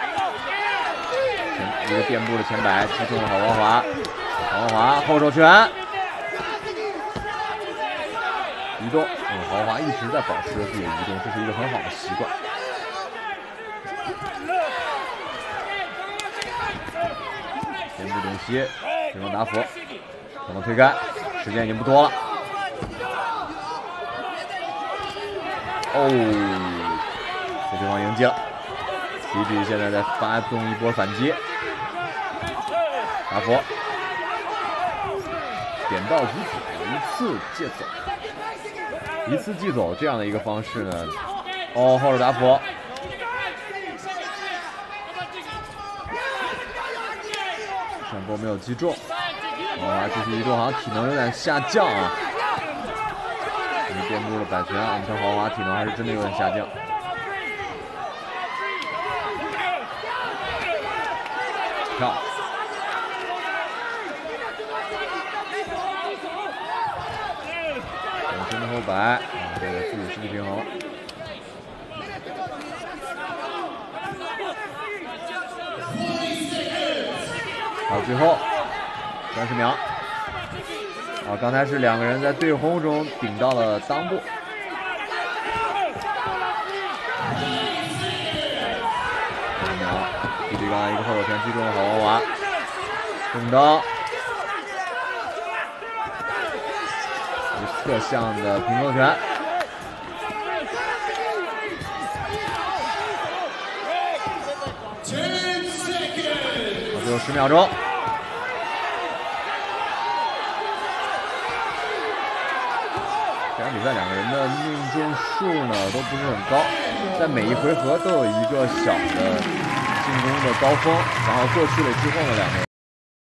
一个垫步的前摆击中了郝光华，郝光华后手拳移动，郝华一直在保持着自己的移动，这是一个很好的习惯。垫步顶膝，对方打斧。可能推开，时间已经不多了。哦，这对方迎击了。皮皮现在在发动一波反击，打斧，点到即止，一次借走，一次即走这样的一个方式呢。哦，后手打斧。上波没有击中。哇，这是移动好像体能有点下降啊！垫步了摆拳，我们看豪华体能还是真的有点下降。跳，转身的后摆，这个自己失去平衡。好，最后。30秒，刚才是2个人在对轰中顶到了裆部。30秒，皮皮刚才一个后手拳击中了郝光华，中刀，一个侧向的平衡拳，最后10秒钟。这场比赛2个人的命中数呢都不是很高，在每一回合都有一个小的进攻的高峰，然后过去了之后呢，2个人。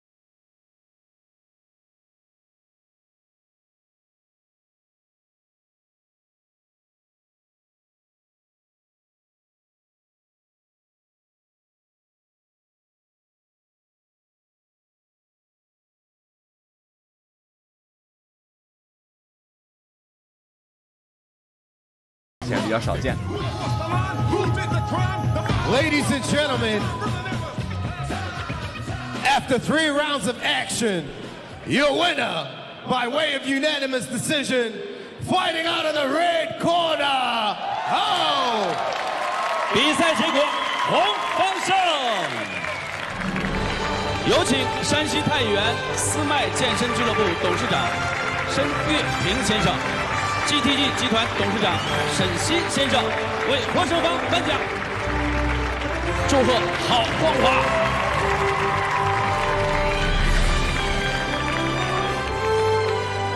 比较少见。 Ladies and gentlemen, after 3 rounds of action, your winner by way of unanimous decision, fighting out of the red corner, 比赛结果红方胜。有请山西太原思迈健身俱乐部董事长申月平先生。GTG 集团董事长沈鑫先生为获胜方颁奖，祝贺郝光华。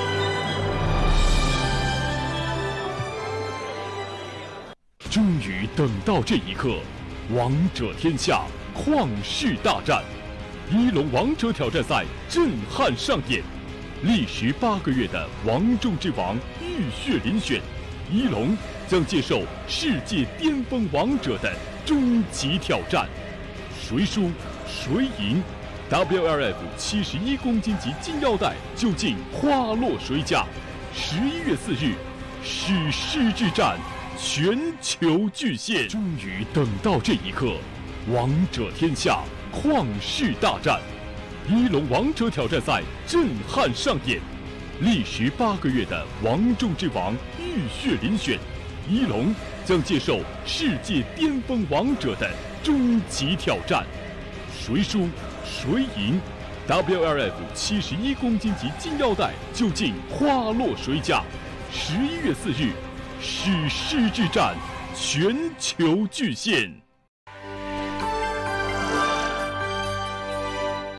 终于等到这一刻，王者天下旷世大战，一龙王者挑战赛震撼上演，历时8个月的王中之王浴血遴选，一龙将接受世界巅峰王者的终极挑战，谁输谁赢？WLF 71公斤级金腰带究竟花落谁家？11月4日，史诗之战，全球巨献，终于等到这一刻，王者天下旷世大战，一龙王者挑战赛震撼上演，历时8个月的王中之王浴血遴选，一龙将接受世界巅峰王者的终极挑战，谁输谁赢？WLF 71公斤级金腰带究竟花落谁家？11月4日，史诗之战，全球巨献。